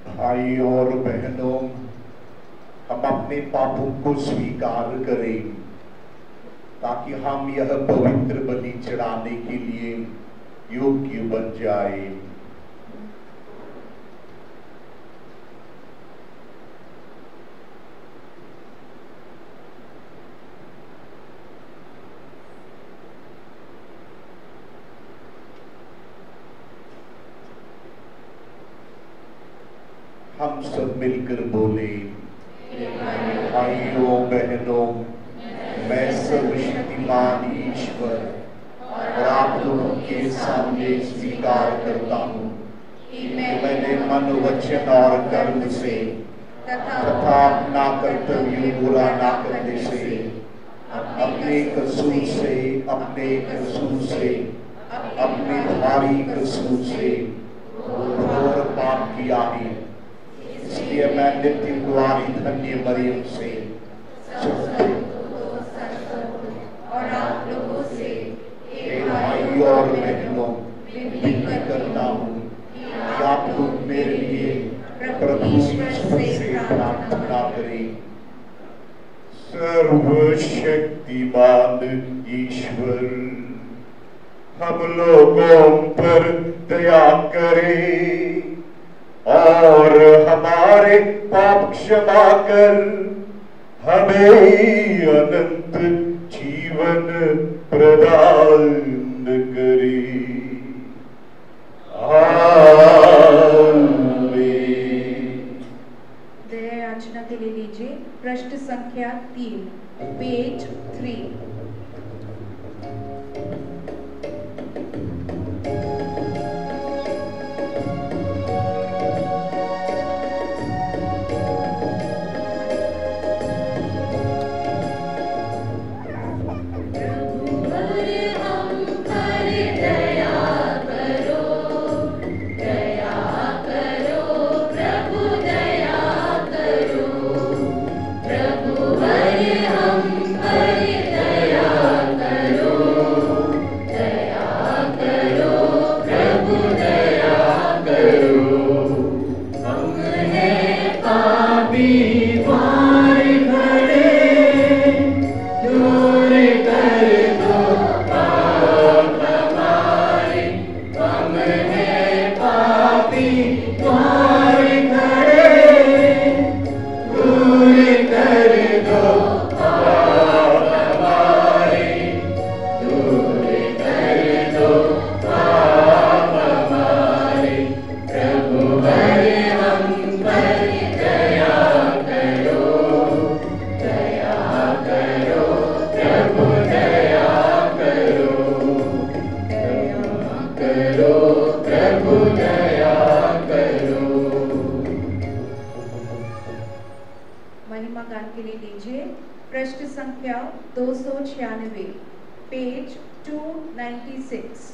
भाई और बहनों, हम अपने पापों को स्वीकार करें ताकि हम यह पवित्र बलि चढ़ाने के लिए योग्य बन जाए। हम सब मिलकर बोले, भाइयों बहनों, मैं सर्वशक्तिमान ईश्वर और आप लोगों के सामने स्वीकार करता हूँ कि मैंने मन, वचन और कर्म से तथा अपना कर्तव्य पूरा ना करने से अपने कसूर से अपने भारी कसूर से घोर पाप किया है। इसलिए मैं नित्य कुंवारी धन्य मरियम से और आप लोगों से भाई और बहनों विनती करता हूँ कि आप लोग मेरे लिए प्रभु ईश्वर से प्रार्थना करें। सर्वशक्तिमान ईश्वर हम लोगों पर दया करे और हमारे पाप क्षमा कर हमें अनंत जीवन प्रदान करे। दया याचना के लिए लीजिए पृष्ठ संख्या 3, पेज 3। पृष्ठ संख्या 296, पेज 296।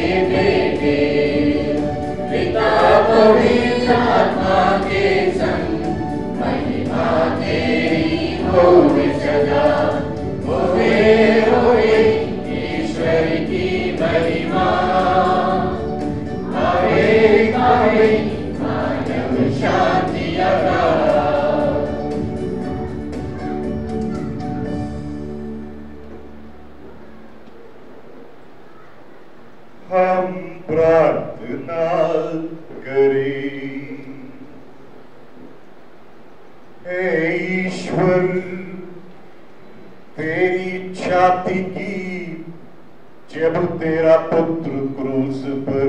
हम प्रार्थना करें। हे ईश्वर, तेरी इच्छा थी कि जब तेरा पुत्र क्रूस पर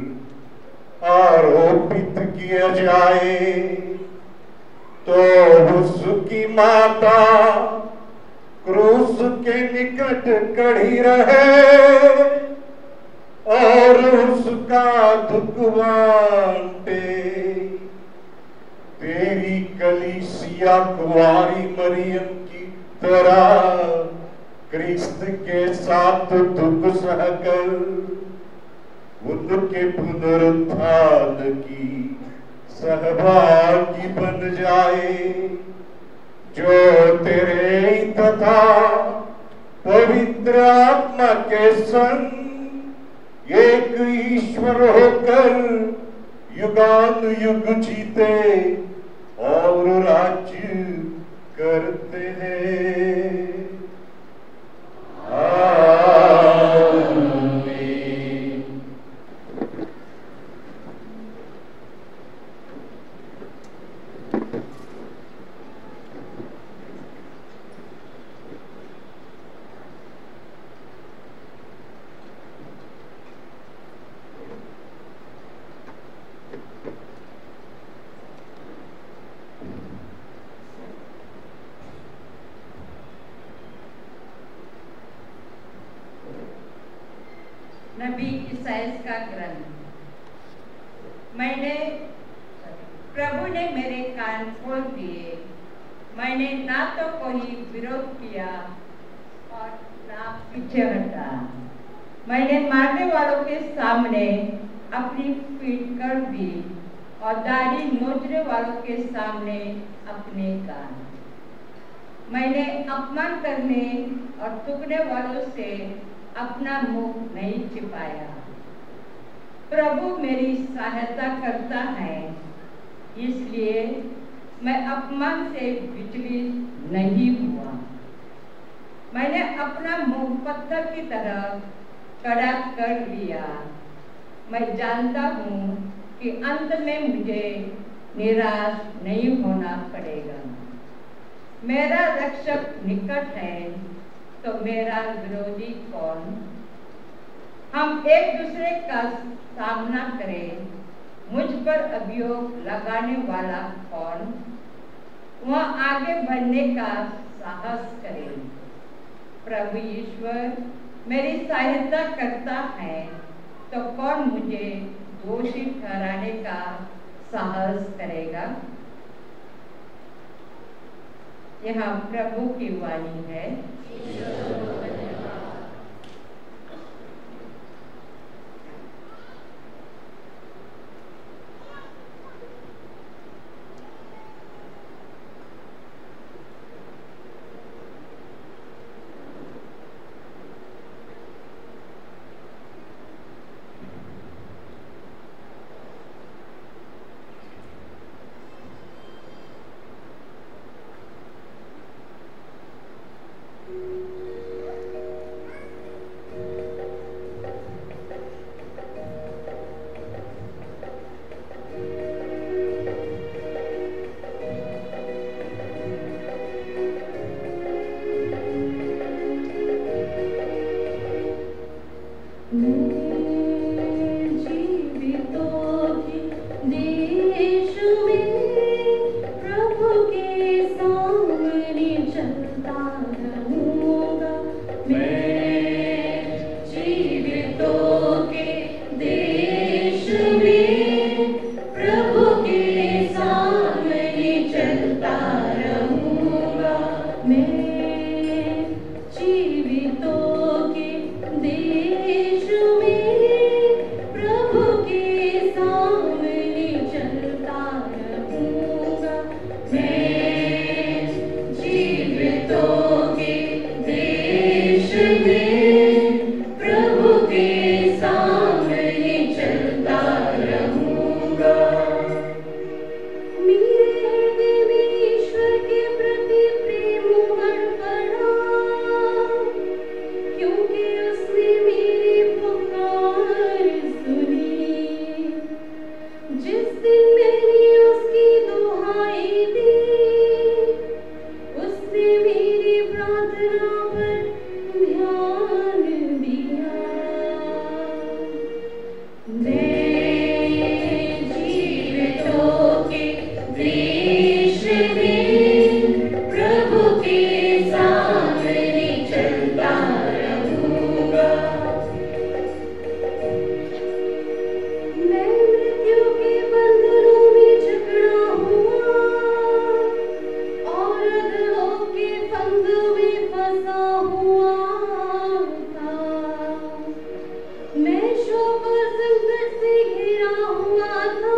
आरोपित किया जाए तो उसकी माता क्रूस के निकट खड़ी रहे और उसका दुख बांटे। तेरी कलीसिया कुंवारी मरियम की तरह क्रिस्त के साथ दुख सहकर उनके पुनरुत्थान की सहभागी बन जाए, जो तेरे तथा पवित्र आत्मा के संग एक ईश्वर होकर युगानुयुग जीते और राज्य करते हैं। आमीन। नबी ईसाइयाह का ग्रंथ। प्रभु ने मेरे कान खोल दिए। मैंने ना तो कोई विरोध किया और ना पीछे हटा। मैंने मारने वालों के सामने अपनी पीठ कर दी और दाढ़ी नोचने वालों के सामने अपने कान। मैंने अपमान करने और थूकने वालों से अपना मुंह नहीं छिपाया। प्रभु मेरी सहायता करता है, इसलिए मैं अपमान से विचलित नहीं हुआ। मैंने अपना मुंह पत्थर की तरह कड़ा कर लिया। मैं जानता हूँ कि अंत में मुझे निराश नहीं होना पड़ेगा। मेरा रक्षक निकट है, तो मेरा विरोधी कौन? हम एक दूसरे का सामना करें, मुझ पर अभियोग लगाने वाला कौन? वह आगे बढ़ने का साहस करे। प्रभु ईश्वर मेरी सहायता करता है, तो कौन मुझे दोषी ठहराने का साहस करेगा? यह प्रभु की वाणी है। जीवितों के देश में मैं शोक और संकट से घिरा हुआ था,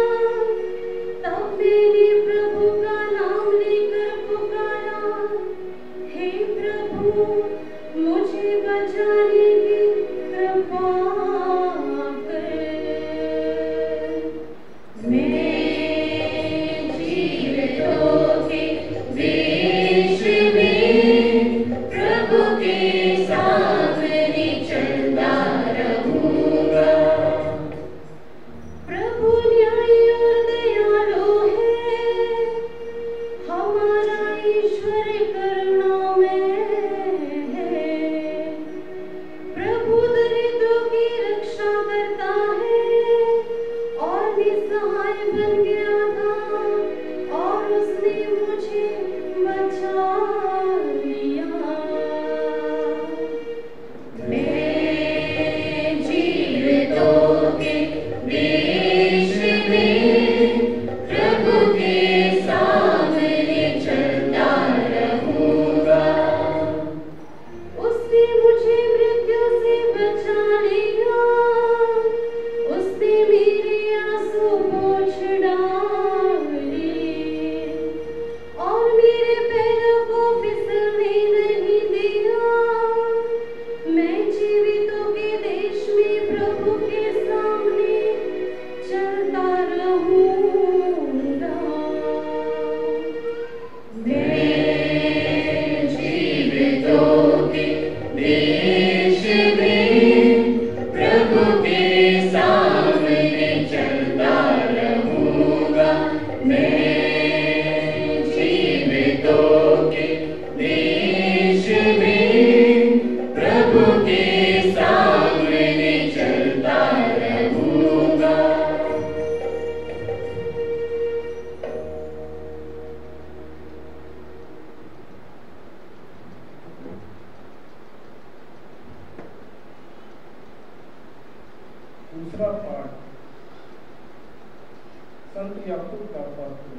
तब मैंने प्रभु का नाम लेकर पुकारा, हे प्रभु मुझे बचाने की कृपा कर। मैं जीवितों के देश में प्रभु के सामने चलता रहूंगा। प्रभु न्यायी और दयालु है, हमारा ईश्वर करुणामय है। प्रभु दरिद्रों की रक्षा करता है और निसहाय बन गया था और उसने मुझे बचा लिया। मैं जीवितों के देश में प्रभु के सामने चलता रहूंगा। उसने मुझे मृत्यु से बचा लिया, उसने मेरे आंसू पोंछ डाले और मेरे पैरों को फिसलने नहीं दिया। मैं जीवितों के देश में प्रभु के सामने चलता रहूंगा। मैं जीवितों के देश में प्रभु के सामने चलता रहूंगा। मैं जीवितों के देश में प्रभु के सामने चलता रहूंगा। दूसरा पाठ संत याकूब का पत्र।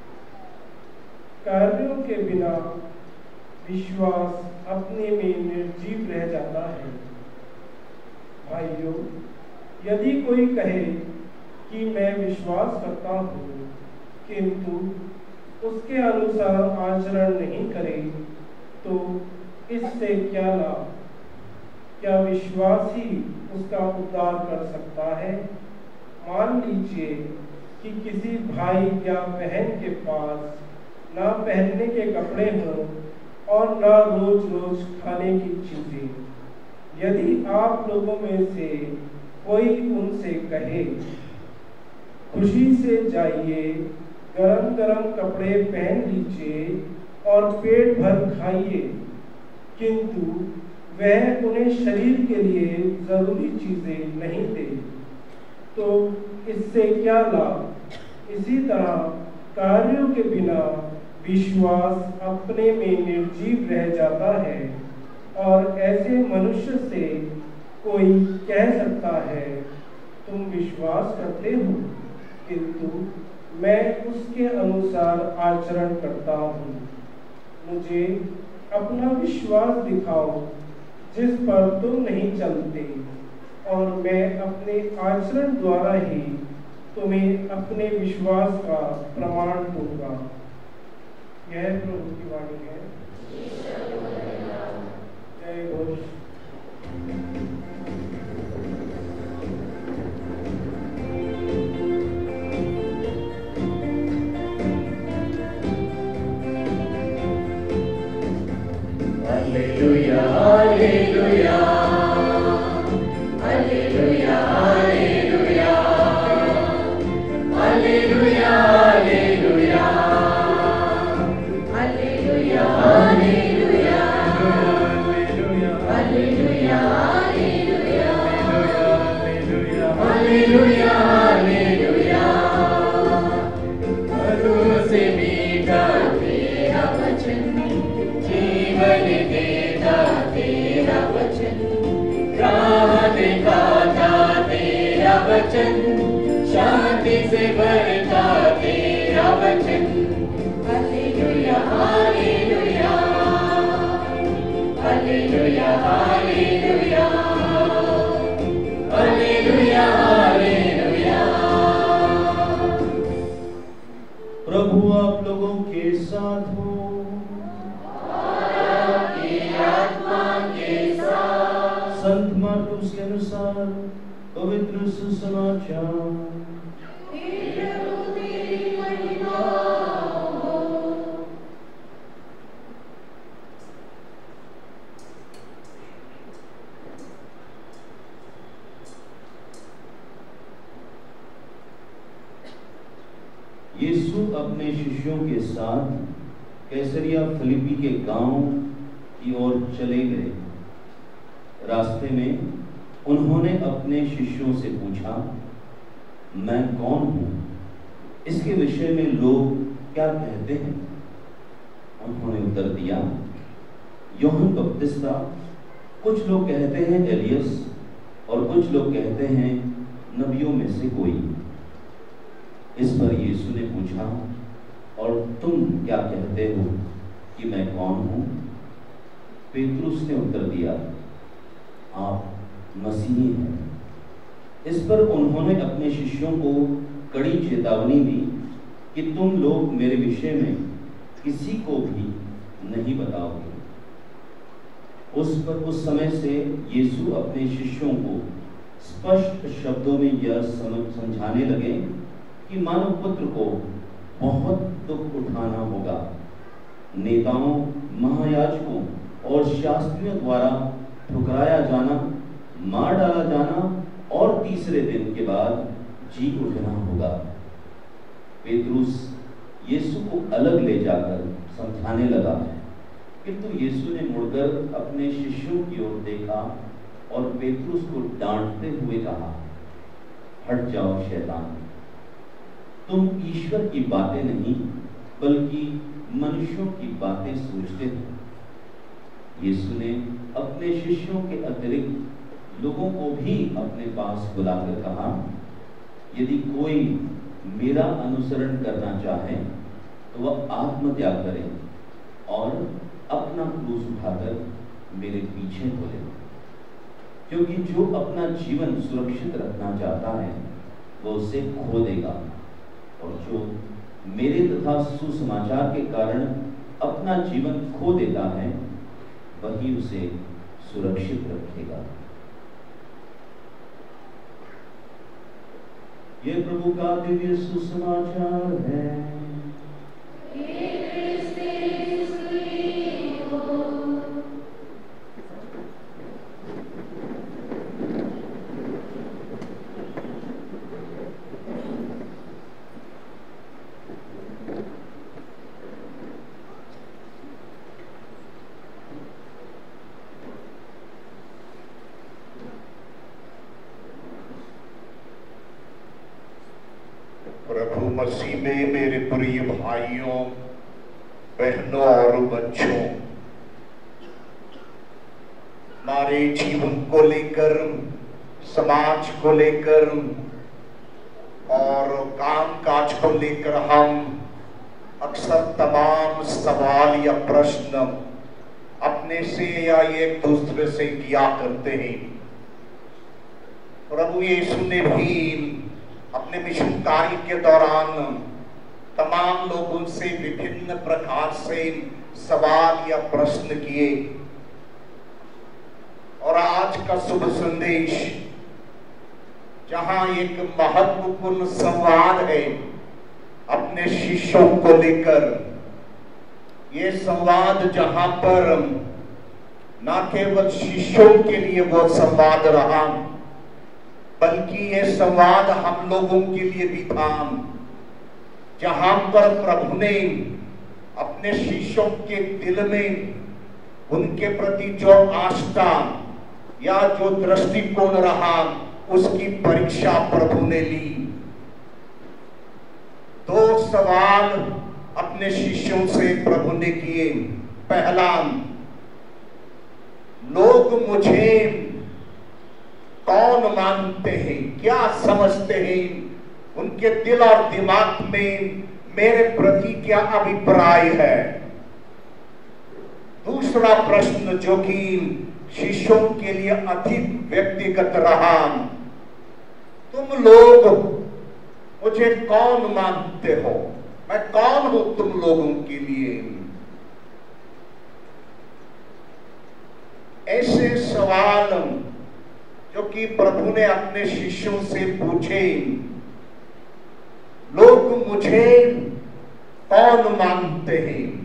कार्यों के बिना विश्वास अपने में निर्जीव रह जाता है। भाइयों, यदि कोई कहे कि मैं विश्वास करता हूँ किंतु उसके अनुसार आचरण नहीं करे, तो इससे क्या लाभ? क्या विश्वास ही उसका उद्धार कर सकता है? मान लीजिए कि किसी भाई या बहन के पास ना पहनने के कपड़े हों और ना रोज रोज खाने की चीजें। यदि आप लोगों में से कोई उनसे कहे, खुशी से जाइए, गरम गरम कपड़े पहन लीजिए और पेट भर खाइए, किंतु वह उन्हें शरीर के लिए जरूरी चीजें नहीं दे, तो इससे क्या लाभ? इसी तरह कार्यों के बिना विश्वास अपने में निर्जीव रह जाता है। और ऐसे मनुष्य से कोई कह सकता है, तुम विश्वास करते हो किंतु मैं उसके अनुसार आचरण करता हूँ। मुझे अपना विश्वास दिखाओ जिस पर तुम नहीं चलते, और मैं अपने आचरण द्वारा ही तुम्हें अपने विश्वास का प्रमाण दूंगा। यह प्रभु की वाणी है। जय Ghosh. Hallelujah, hallelujah, hallelujah, hallelujah, hallelujah, hallelujah, hallelujah, hallelujah, hallelujah, hallelujah, hallelujah, मधुर से मीठा तेरा वचन, जीवन देता तेरा वचन, राह दिखाता तेरा वचन, शांति से भरता तेरा वचन। हालेलुया हालेलुया हालेलुया हालेलुया मार्कुस के अनुसार पवित्र सुसमाचार। यीशु अपने शिष्यों के साथ कैसरिया फिलिप्पी के गांव की ओर चले गए। रास्ते में उन्होंने अपने शिष्यों से पूछा, मैं कौन हूं? इसके विषय में लोग क्या कहते हैं? उन्होंने उत्तर दिया, यूहन्ना बपतिस्ता, कुछ लोग कहते हैं एलियस, और कुछ लोग कहते हैं नबियों में से कोई। इस पर यीशु ने पूछा, और तुम क्या कहते हो कि मैं कौन हूं? पेतरुस ने उत्तर दिया, आप मसीही हैं। इस पर उन्होंने अपने शिष्यों को कड़ी चेतावनी दी कि तुम लोग मेरे विषय में किसी को भी नहीं बताओगे। उस समय से यीशु अपने शिष्यों को स्पष्ट शब्दों में यह समझाने लगे कि मानव पुत्र को बहुत दुख उठाना होगा, नेताओं, महायाजकों और शास्त्रियों द्वारा ठुकराया जाना, मार डाला जाना और तीसरे दिन के बाद जी उठना होगा। पेतरुस यीशु को अलग ले जाकर समझाने लगा, किंतु यीशु ने मुड़कर अपने शिष्यों की ओर देखा और पेतरुस को डांटते हुए कहा, हट जाओ शैतान, तुम ईश्वर की बातें नहीं बल्कि मनुष्यों की बातें सोचते हो। यीशु ने अपने शिष्यों के अतिरिक्त लोगों को भी अपने पास बुलाकर कहा, यदि कोई मेरा अनुसरण करना चाहे तो वह आत्मत्याग करे और अपना क्रूस उठाकर मेरे पीछे चले, क्योंकि जो अपना जीवन सुरक्षित रखना चाहता है वो उसे खो देगा, और जो मेरे तथा सुसमाचार के कारण अपना जीवन खो देता है वही उसे सुरक्षित रखेगा। ये प्रभु का दिव्य सुसमाचार है। प्रभु मसीह में मेरे प्रिय भाइयों, बहनों और बच्चों, हमारे जीवन को लेकर, समाज को लेकर और काम काज को लेकर हम अक्सर तमाम सवाल या प्रश्न अपने से या एक दूसरे से किया करते हैं। प्रभु यीशु ने भी अपने मिशन कार्य के दौरान तमाम लोगों से विभिन्न प्रकार से सवाल या प्रश्न किए, और आज का शुभ संदेश जहां एक महत्वपूर्ण संवाद है अपने शिष्यों को लेकर, ये संवाद जहां पर न केवल शिष्यों के लिए वो संवाद रहा, बल्कि ये संवाद हम लोगों के लिए भी था, जहां पर प्रभु ने अपने शिष्यों के दिल में उनके प्रति जो आस्था या जो दृष्टिकोण रहा उसकी परीक्षा प्रभु ने ली। दो सवाल अपने शिष्यों से प्रभु ने किए। पहला, लोग मुझे कौन मानते हैं, क्या समझते हैं, उनके दिल और दिमाग में मेरे प्रति क्या अभिप्राय है। दूसरा प्रश्न जो कि शिष्यों के लिए अधिक व्यक्तिगत रहा, तुम लोग मुझे कौन मानते हो, मैं कौन हूं तुम लोगों के लिए। ऐसे सवाल क्योंकि प्रभु ने अपने शिष्यों से पूछे, लोग मुझे कौन मानते हैं?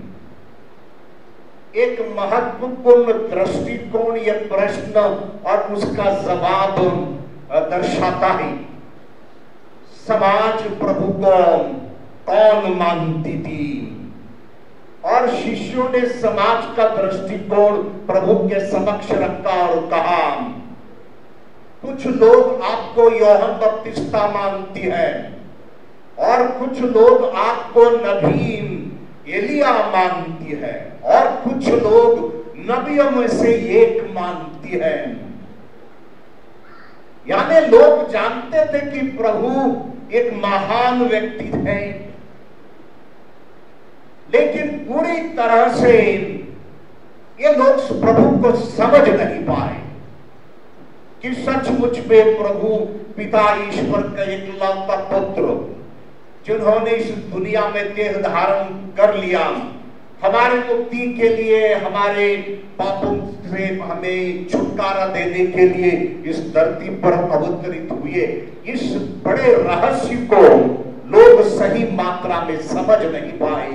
एक महत्वपूर्ण दृष्टिकोण यह प्रश्न और उसका जवाब दर्शाता है। समाज प्रभु को कौन मानती थी? और शिष्यों ने समाज का दृष्टिकोण प्रभु के समक्ष रखा और कहा, कुछ लोग आपको यूहन्ना बपतिस्मा मानती है और कुछ लोग आपको नबी एलिया मानती है और कुछ लोग नबियों में से एक मानती है। यानी लोग जानते थे कि प्रभु एक महान व्यक्ति थे, लेकिन पूरी तरह से ये लोग प्रभु को समझ नहीं पाए कि सचमुच में प्रभु पिता ईश्वर का एकलौता पुत्र, जिन्होंने इस दुनिया में देह धारण कर लिया, हमारे मुक्ति के लिए, हमारे पापों से हमें छुटकारा देने के लिए इस धरती पर अवतरित हुए। इस बड़े रहस्य को लोग सही मात्रा में समझ नहीं पाए।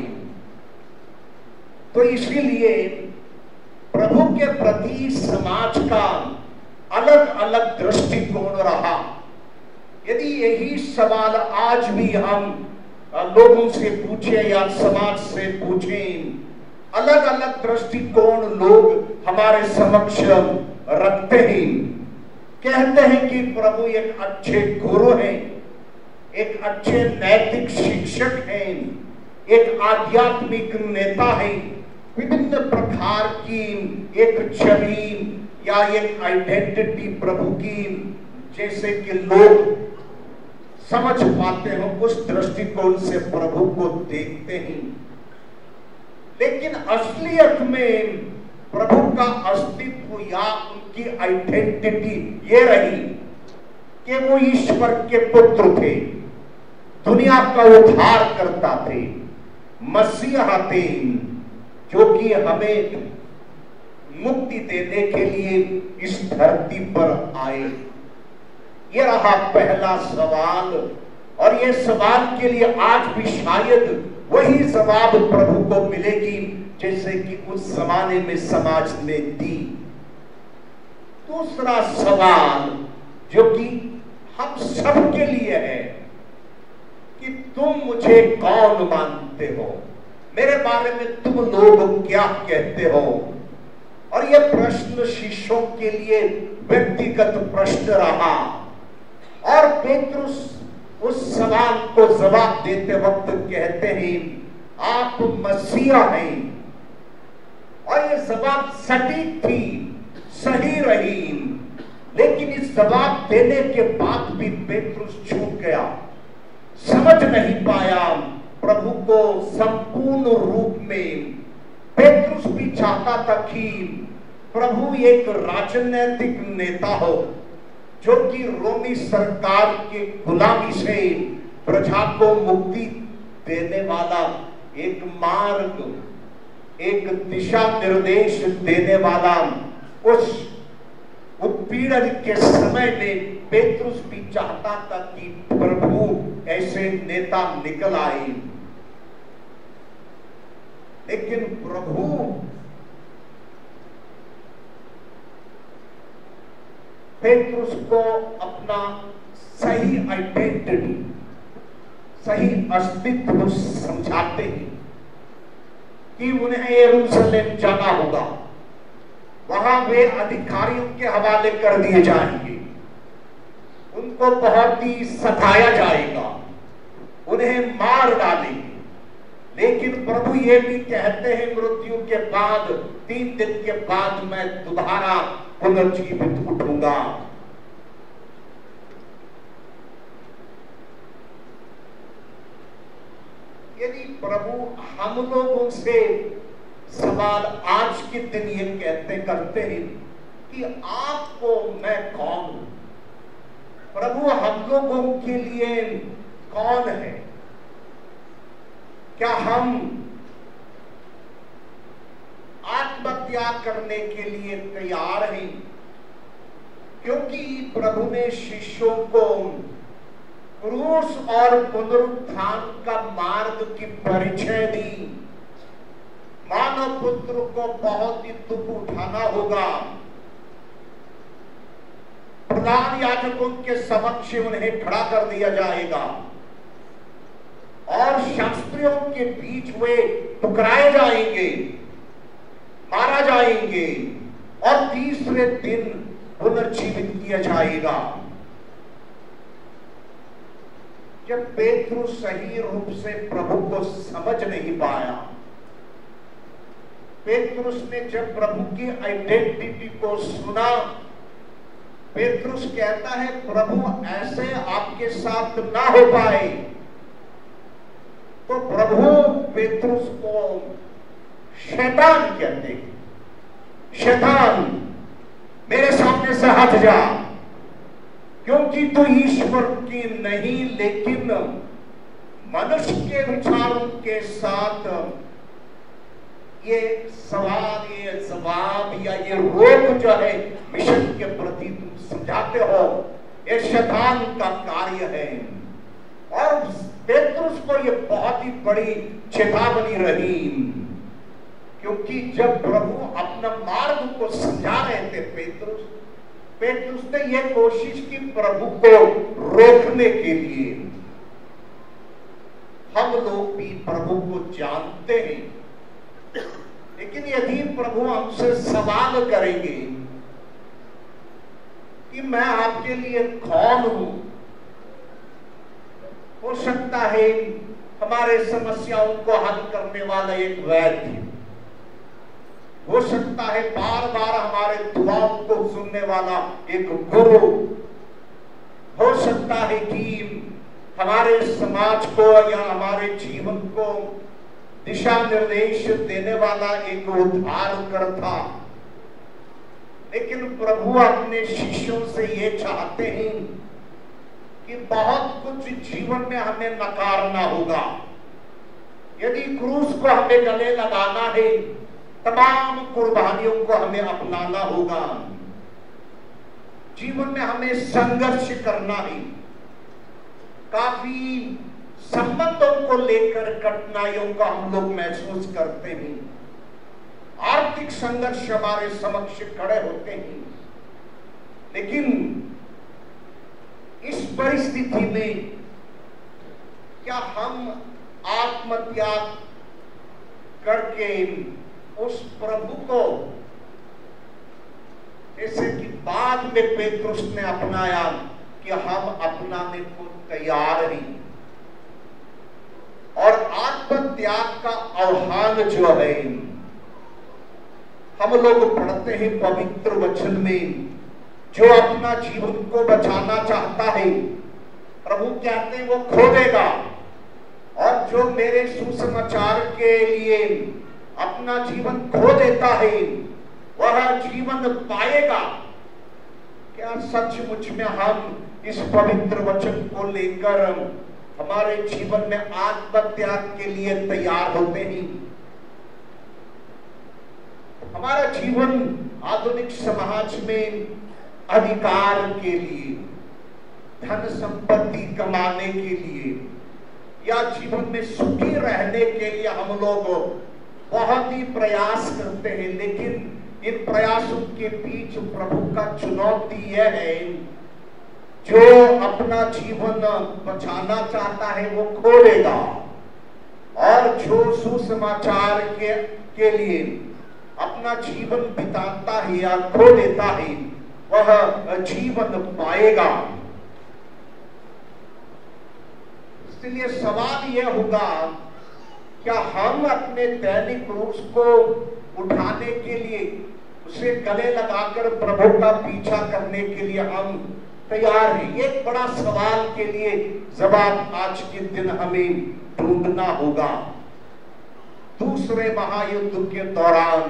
तो इसीलिए प्रभु के प्रति समाज का अलग अलग दृष्टिकोण रहा। यदि यही सवाल आज भी हम लोगों से पूछे या समाज से पूछें, अलग अलग दृष्टिकोण लोग हमारे समक्ष रखते हैं। कहते हैं कि प्रभु एक अच्छे गुरु हैं, एक अच्छे नैतिक शिक्षक हैं, एक आध्यात्मिक नेता हैं। विभिन्न प्रकार की एक छवि या एक आइडेंटिटी प्रभु की जैसे कि लोग समझ पाते हो, उस दृष्टिकोण से प्रभु को देखते हैं। लेकिन असलियत में प्रभु का अस्तित्व या उनकी आइडेंटिटी ये रही कि वो ईश्वर के पुत्र थे, दुनिया का उद्धार करता थे, मसीहा थे, जो कि हमें मुक्ति देने के लिए इस धरती पर आए। ये रहा पहला सवाल, और ये सवाल के लिए आज भी शायद वही जवाब प्रभु को मिलेगी जैसे कि उस जमाने में समाज ने दी। दूसरा सवाल जो कि हम सबके लिए है कि तुम मुझे कौन मानते हो, मेरे बारे में तुम लोग क्या कहते हो। और यह प्रश्न शिष्यों के लिए व्यक्तिगत प्रश्न रहा, और पेतरुस उस सवाल को जवाब देते वक्त कहते हैं, आप मसीहा हैं। और ये जवाब सटीक थी, सही रही, लेकिन इस जवाब देने के बाद भी पेतरुस चूक गया, समझ नहीं पाया प्रभु को संपूर्ण रूप में। पेतरुस भी चाहता था कि प्रभु एक राजनीतिक नेता हो, जो कि रोमी सरकार के गुलामी से प्रजा को मुक्ति देने वाला एक मार्ग, एक दिशा निर्देश देने वाला। उस उत्पीड़न के समय में पेतरुस भी चाहता था कि प्रभु ऐसे नेता निकल आए, लेकिन प्रभु पेतरुस को अपना सही आइडेंटिटी, सही अस्तित्व समझाते हैं कि उन्हें यरूशलेम जाना होगा, वहां वे अधिकारियों के हवाले कर दिए जाएंगे, उनको बहुत ही सताया जाएगा, उन्हें मार डालेंगे। लेकिन प्रभु ये भी कहते हैं, मृत्यु के बाद 3 दिन के बाद मैं दोबारा पुनर्जीवित उठूंगा। यदि प्रभु हम लोगों से सवाल आज के दिन ये कहते करते हैं कि आपको मैं कौन हूं, प्रभु हम लोगों के लिए कौन है, क्या हम आत्महत्या करने के लिए तैयार हैं? क्योंकि प्रभु ने शिष्यों को क्रूस और पुनरुत्थान का मार्ग की परिचय दी। मानव पुत्र को बहुत ही दुख उठाना होगा। प्रधान याजकों के समक्ष उन्हें खड़ा कर दिया जाएगा और शास्त्रियों के बीच वे टुकराए जाएंगे, मारा जाएंगे और तीसरे दिन पुनर्जीवित किया जाएगा। जब पेतरुस सही रूप से प्रभु को समझ नहीं पाया, पेतरुस ने जब प्रभु की आइडेंटिटी को सुना, पेतरुस कहता है प्रभु ऐसे आपके साथ ना हो पाए। तो प्रभु पेतरुस को शैतान कहते हैं, शैतान मेरे सामने से हट जा, क्योंकि तू ईश्वर की नहीं लेकिन मनुष्य के विचारों के साथ ये सवाल, ये जवाब या ये रोक जो है मिशन के प्रति तुम समझाते हो, ये शैतान का कार्य है। और पेतरुस को ये बहुत ही बड़ी चेतावनी रही, क्योंकि जब प्रभु अपना मार्ग को समझा रहे थे पेतरुस ने यह कोशिश की प्रभु को रोकने के लिए। हम लोग भी प्रभु को जानते हैं, लेकिन यदि प्रभु हमसे सवाल करेंगे कि मैं आपके लिए कौन हूं, हो सकता है हमारे समस्याओं को हल करने वाला एक वैद्य, हो सकता है बार बार हमारे दुआओं को सुनने वाला एक गुरु, हो सकता है कि हमारे समाज को या हमारे जीवन को दिशा निर्देश देने वाला एक उद्धारकर्ता। लेकिन प्रभु अपने शिष्यों से ये चाहते हैं कि बहुत कुछ जीवन में हमें नकारना होगा। यदि क्रूस को हमें गले लगाना है, तमाम कुर्बानियों को हमें अपनाना होगा। जीवन में हमें संघर्ष करना है। काफी संबंधों को लेकर कठिनाइयों का हम लोग महसूस करते हैं। आर्थिक संघर्ष हमारे समक्ष खड़े होते हैं। लेकिन इस परिस्थिति में क्या हम आत्मत्याग करके उस प्रभु को, जैसे कि बाद में पेतरुस ने अपनाया, कि हम अपनाने को तैयार हैं। और आत्मत्याग का आह्वान जो है, हम लोग पढ़ते हैं पवित्र वचन में, जो अपना जीवन को बचाना चाहता है, प्रभु कहते हैं वो खो देगा, और जो मेरे सुसमाचार के लिए अपना जीवन खो देता है वह जीवन पाएगा। क्या सचमुच में हम इस पवित्र वचन को लेकर हमारे जीवन में आत्मत्याग के लिए तैयार होते हैं? हमारा जीवन आधुनिक समाज में अधिकार के लिए, धन संपत्ति कमाने के लिए या जीवन में सुखी रहने के लिए हम लोग बहुत ही प्रयास करते हैं। लेकिन इन प्रयासों के बीच प्रभु का चुनौती यह है, जो अपना जीवन बचाना चाहता है वो खो देगा, और जो सुसमाचार के लिए अपना जीवन बिताता है या खो देता है वह जीवन पाएगा। इसलिए सवाल यह होगा, क्या हम अपने दैनिक क्रूस को उठाने के लिए, उसे गले लगाकर प्रभु का पीछा करने के लिए हम तैयार हैं? एक बड़ा सवाल के लिए जवाब आज के दिन हमें ढूंढना होगा। दूसरे महायुद्ध के दौरान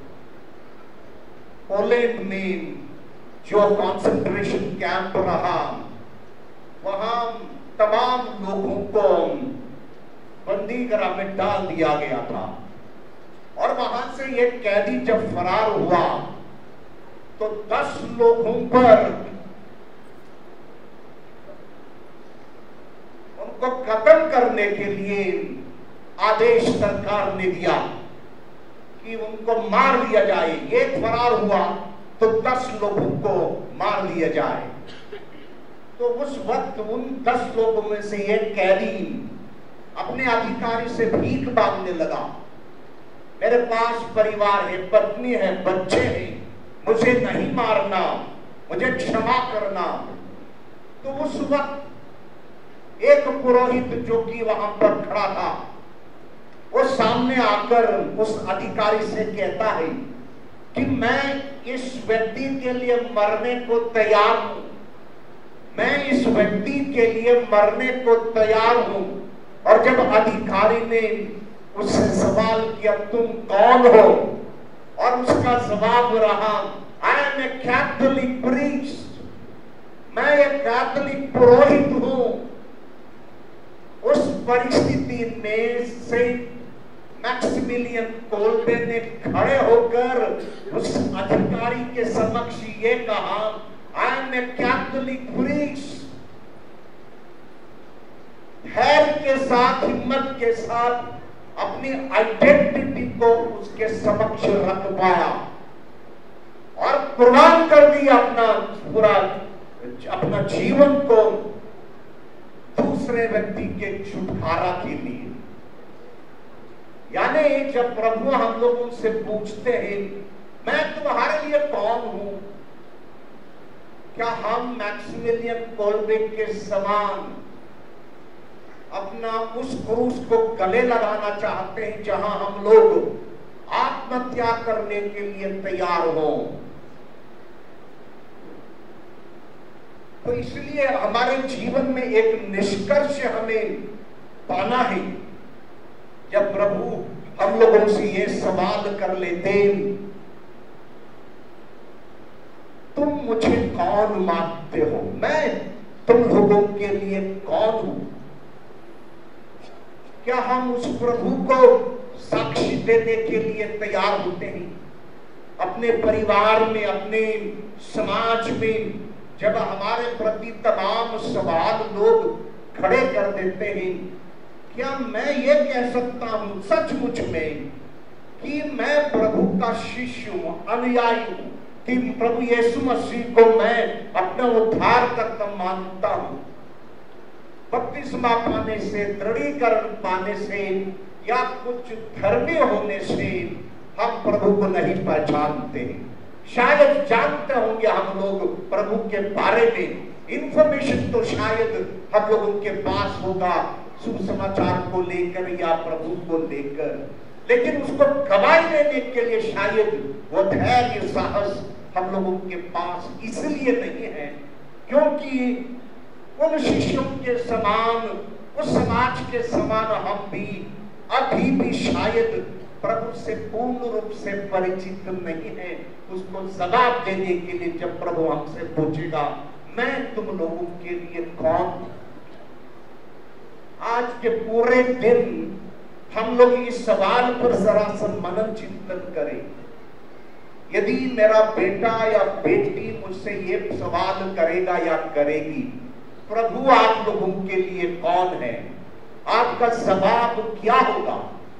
पोलैंड में जो कॉन्सेंट्रेशन कैंप रहा, वहां तमाम लोगों को बंदी गृह में डाल दिया गया था। और वहां से एक कैदी जब फरार हुआ तो 10 लोगों पर उनको कत्ल करने के लिए आदेश सरकार ने दिया कि उनको मार दिया जाए। एक फरार हुआ तो 10 लोगों को मार दिया जाए। तो उस वक्त उन 10 लोगों में से एक कैदी अपने अधिकारी से भीख मांगने लगा, मेरे पास परिवार है, पत्नी है, बच्चे हैं, मुझे नहीं मारना, मुझे क्षमा करना। तो उस वक्त एक पुरोहित जो कि वहां पर खड़ा था, वो सामने आकर उस अधिकारी से कहता है कि मैं इस व्यक्ति के लिए मरने को तैयार हूं, मैं इस व्यक्ति के लिए मरने को तैयार हूं। और जब अधिकारी ने उससे सवाल किया तुम कौन हो, और उसका जवाब रहा I am a Catholic priest, मैं एक कैथोलिक पुरोहित हूं। उस परिस्थिति में से मैक्सिमिलियन कोल्बे ने खड़े होकर उस अधिकारी के समक्ष ये कहा I am a Catholic priest. धैर्य के साथ, हिम्मत के साथ अपनी आइडेंटिटी को उसके समक्ष रख पाया और कुर्बान कर दिया अपना जीवन को दूसरे व्यक्ति के छुटकारा के लिए। यानी जब प्रभु हम लोग उनसे पूछते हैं मैं तुम्हारे लिए कौन हूं, क्या हम मैक्सिमिलियन कोल्बे के समान अपना उस क्रूस को गले लगाना चाहते हैं जहां हम लोग आत्महत्या करने के लिए तैयार हो? तो इसलिए हमारे जीवन में एक निष्कर्ष हमें पाना है। जब प्रभु हम लोगों से ये सवाल कर लेते तुम मुझे कौन मानते हो, मैं तुम लोगों के लिए कौन हूं, क्या हम उस प्रभु को साक्षी देने के लिए तैयार होते हैं? अपने परिवार में, अपने समाज में जब हमारे प्रति तमाम सवाल लोग खड़े कर देते हैं, क्या मैं ये कह सकता हूं सचमुच में कि मैं प्रभु का शिष्य हूं, अनुयायी हूं, कि प्रभु यीशु मसीह को मैं अपना उद्धारकर्ता मानता हूं? बपतिस्मा पाने से, दृढ़ीकरण पाने से या कुछ धर्मी होने से हम प्रभु को नहीं पहचानते। शायद जानते होंगे हम लोग प्रभु के बारे में, इंफॉर्मेशन तो शायद हम लोग उनके पास होगा सुसमाचार को लेकर या प्रभु को लेकर, लेकिन उसको गवाही देने के लिए शायद वो धैर्य, साहस हम लोगों के पास इसलिए नहीं है क्योंकि उन शिष्यों के समान, उस समाज के समान हम भी अभी भी शायद प्रभु से पूर्ण रूप से परिचित नहीं है। उसको जवाब देने के लिए जब प्रभु हमसे पूछेगा मैं तुम लोगों के लिए कौन हूं, आज के पूरे दिन हम लोग इस सवाल पर जरा सा मनन चिंतन करें। यदि मेरा बेटा या बेटी मुझसे ये सवाल करेगा या करेगी प्रभु आप लोगों के लिए कौन है, आपका जवाब क्या होगा?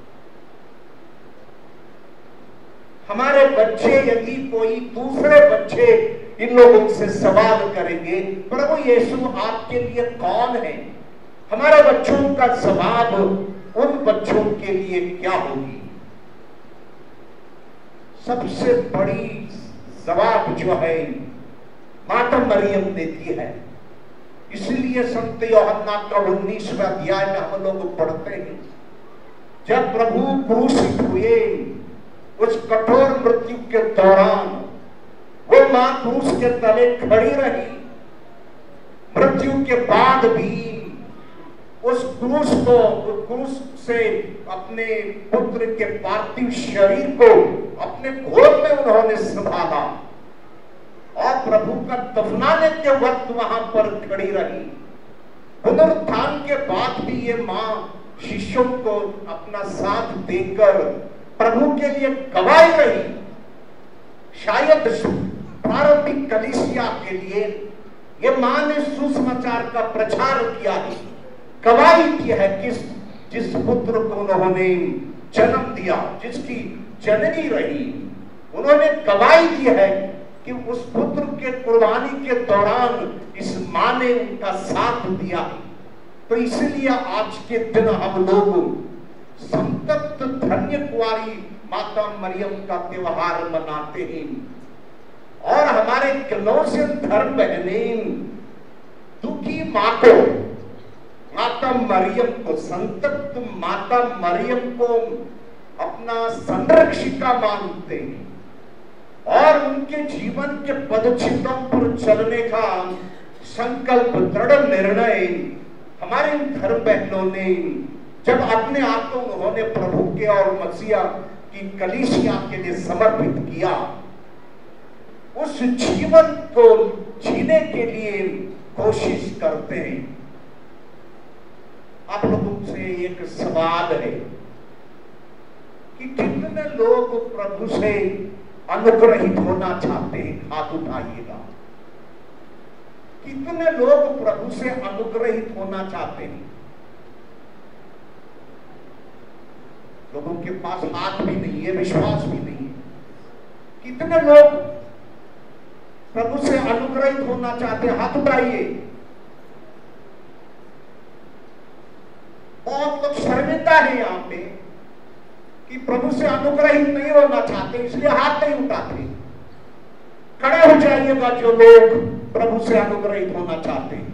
हमारे बच्चे, यदि कोई दूसरे बच्चे इन लोगों से सवाल करेंगे प्रभु यीशु आपके लिए कौन है, हमारे बच्चों का जवाब उन बच्चों के लिए क्या होगी? सबसे बड़ी जवाब जो है माता मरियम देती है। इसलिए संत यूहन्ना का 19वां अध्याय में हम लोग पढ़ते हैं जब प्रभु क्रूसित हुए उस कठोर मृत्यु के दौरान वो मां क्रूस के तले खड़ी रही, मृत्यु के बाद भी उस क्रूस से अपने पुत्र के पार्थिव शरीर को अपने गोद में उन्होंने संभाला और प्रभु का दफनाने के वक्त वहां पर खड़ी रही। पुनरुत्थान के बाद भी ये मां शिष्यों को अपना साथ देकर प्रभु के लिए गवाही रही। शायद प्रारंभिक कलीसिया के लिए ये मां ने सुसमाचार का प्रचार किया है, गवाही की है कि जिस पुत्र को उन्होंने जन्म दिया, जिसकी जननी रही, उन्होंने गवाही दी है कि उस पुत्र के कुर्बानी के दौरान इस मां ने उनका साथ दिया है। तो इसलिए आज के दिन हम लोग संतप्त धन्य कुंवारी माता मरियम का त्योहार मनाते हैं और हमारे कलोसियन धर्म बहनें दुखी मां को, माता मरियम को, संतप्त माता मरियम को अपना संरक्षिका मानते हैं और उनके जीवन के पदचिन्हों पर चलने का संकल्प, दृढ़ निर्णय हमारे धर्म बहनों ने जब अपने आप को उन्होंने प्रभु के और मसीहा की कलीसिया के लिए समर्पित किया, उस जीवन को जीने के लिए कोशिश करते हैं। आप लोगों से एक सवाल है कि कितने लोग प्रभु से अनुग्रहित होना चाहते हैं? हाथ उठाइएगा। कितने लोग प्रभु से अनुग्रहित होना चाहते हैं? लोगों के पास हाथ भी नहीं है, विश्वास भी नहीं है। कितने लोग प्रभु से अनुग्रहित होना चाहते हैं? हाथ उठाइए। बहुत लोग शर्मिंदा है यहाँ पे कि प्रभु से अनुग्रहित नहीं होना चाहते, इसलिए हाथ नहीं उठाते। खड़े हो जाइएगा जो लोग प्रभु से अनुग्रहित होना चाहते हैं।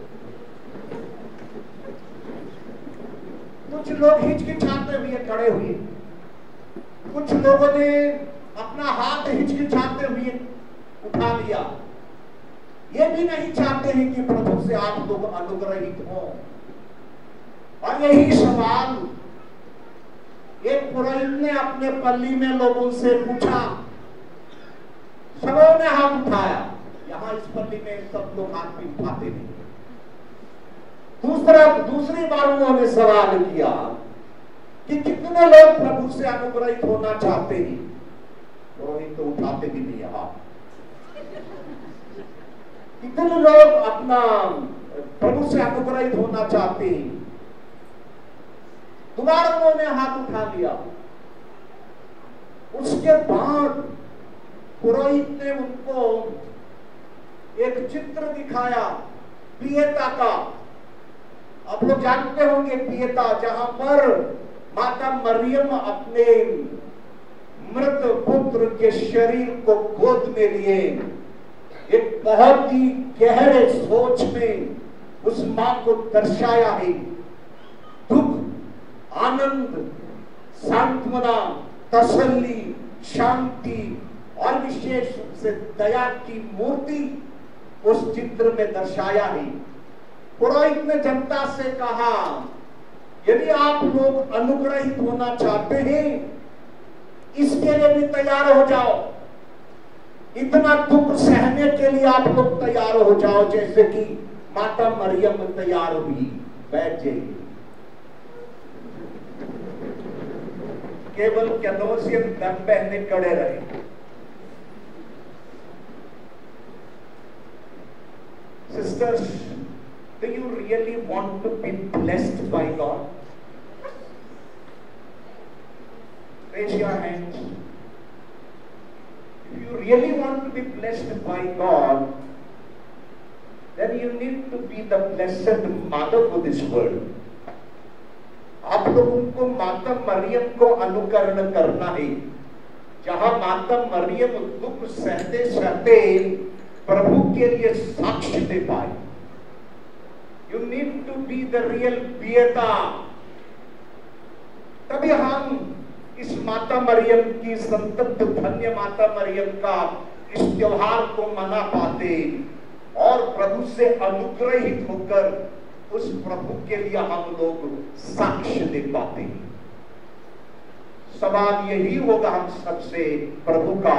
कुछ लोग हिचकिचाते हुए खड़े हुए, कुछ लोगों ने अपना हाथ हिचकिचाते हुए उठा लिया। ये भी नहीं चाहते हैं कि प्रभु से आप लोग अनुग्रहित हो। और यही सवाल एक पुरोहित ने अपने पल्ली में लोगों से पूछा, सबों ने हाथ उठाया। यहाँ इस पल्ली में सब लोग हाथ भी उठाते नहीं। दूसरी बार उन्होंने सवाल किया कि कितने लोग प्रभु से अनुग्रहित होना चाहते हैं? पुरोहित तो उठाते भी नहीं हाथ। कितने लोग अपना प्रभु से अनुग्रहित होना चाहते हैं? दोबारा उन्होंने हाथ उठा लिया। उसके बाद पुरोहित ने उनको एक चित्र दिखाया पियता का। आप लोग जानते होंगे पियता, जहां पर माता मरियम अपने मृत पुत्र के शरीर को गोद में लिए एक बहुत ही गहरे सोच में उस मां को दर्शाया है। दुख, आनंद, सांत्वना, तसल्ली, शांति और विशेष रूप से दया की मूर्ति उस चित्र में दर्शाया है। पुरोहित ने जनता से कहा, यदि आप लोग अनुग्रहित होना चाहते हैं, इसके लिए भी तैयार हो जाओ। इतना दुख सहने के लिए आप लोग तैयार हो जाओ जैसे कि माता मरियम तैयार हुई। बैठ जाइए। केवल कलोसियन धर्म बहने खड़े रहे। Sisters, do you really want to be blessed by God? Raise your hands. If you really want to be blessed by God, then you need to be the blessed mother for this world. आप लोगों को माता मरियम को अनुकरण करना है। जहां माता मरियम दुख सहते सहते प्रभु के लिए साक्ष्य दे पाए। You need to be the real piety. तभी हम इस माता मरियम की संतप्त धन्य माता मरियम का इस त्योहार को मना पाते और प्रभु से अनुग्रहित होकर उस प्रभु के लिए हम लोग साक्ष्य दे पाते हैं। सवाल यही होगा हम सबसे प्रभु का,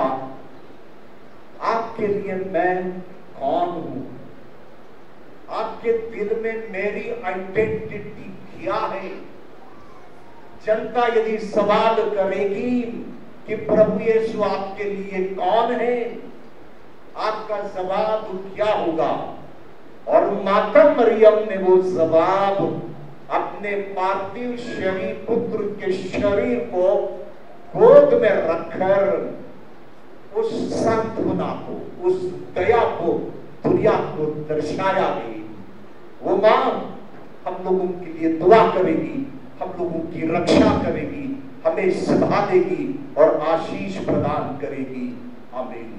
आपके लिए मैं कौन हूं? आपके दिल में मेरी आइडेंटिटी क्या है? जनता यदि सवाल करेगी कि प्रभु यीशु आपके लिए कौन है, आपका जवाब क्या होगा? और माता मरियम ने वो जवाब अपने पार्थिव शरीर पुत्र के शरीर को गोद में रखकर उस सांत्वना को, उस दया को दुनिया को दर्शाया गई। वो मां हम लोगों के लिए दुआ करेगी, हम लोगों की रक्षा करेगी, हमें संभालेगी और आशीष प्रदान करेगी। आमीन।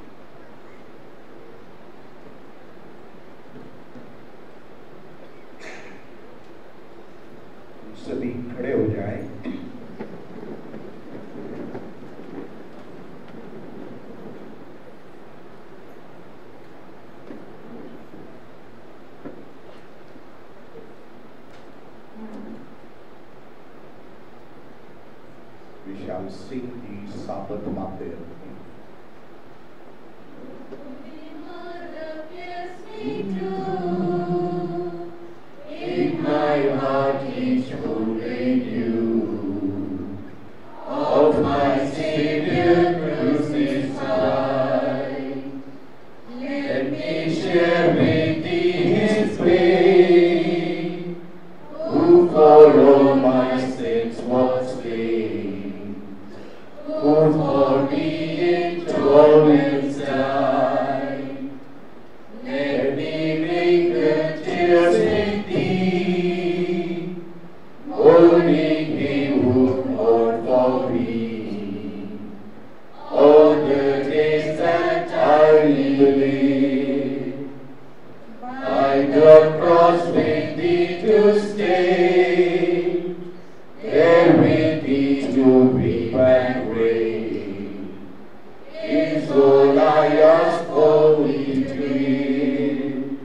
सभी खड़े हो जाएं। We shall sing the Sabbath Mater. In my heart each holy dew of my Savior crucified. Let me share with thee his pain, who for all my sins was slain, who for me in torments died. Let me make the tears with thee, mourning him who mourned for me, all the days that I live. By the cross with thee to stay, there with thee to weep and pray, is all I ask only to give.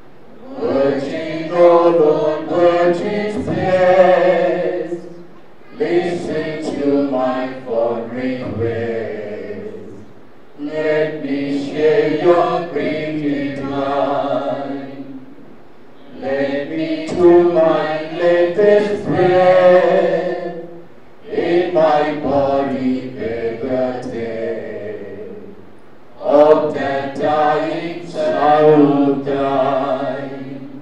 Virgin, O Lord, virgin blessed, listen to my fond request. Let me share your grief divine. Let me to my latest breath in my body bear the death of that dying child dying.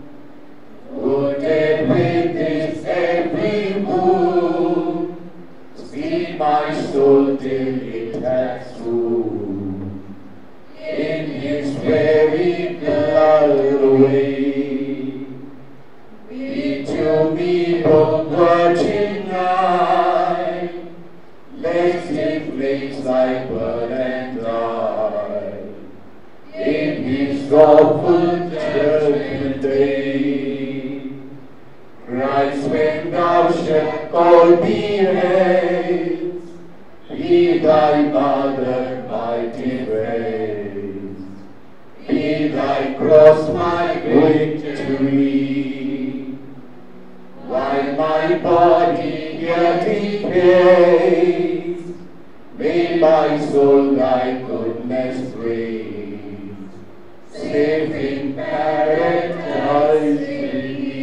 Wounded with his every wound, speed my soul till it has swooned in his very blood away. Be to me, O Virgin night, lest in flames I burn and die in his awful judgment day. Christ, when thou shalt call me hence, be thy mother mighty grace, be thy cross my victory. While my body yet decays, may my soul thy goodness praise, safe in paradise with thee.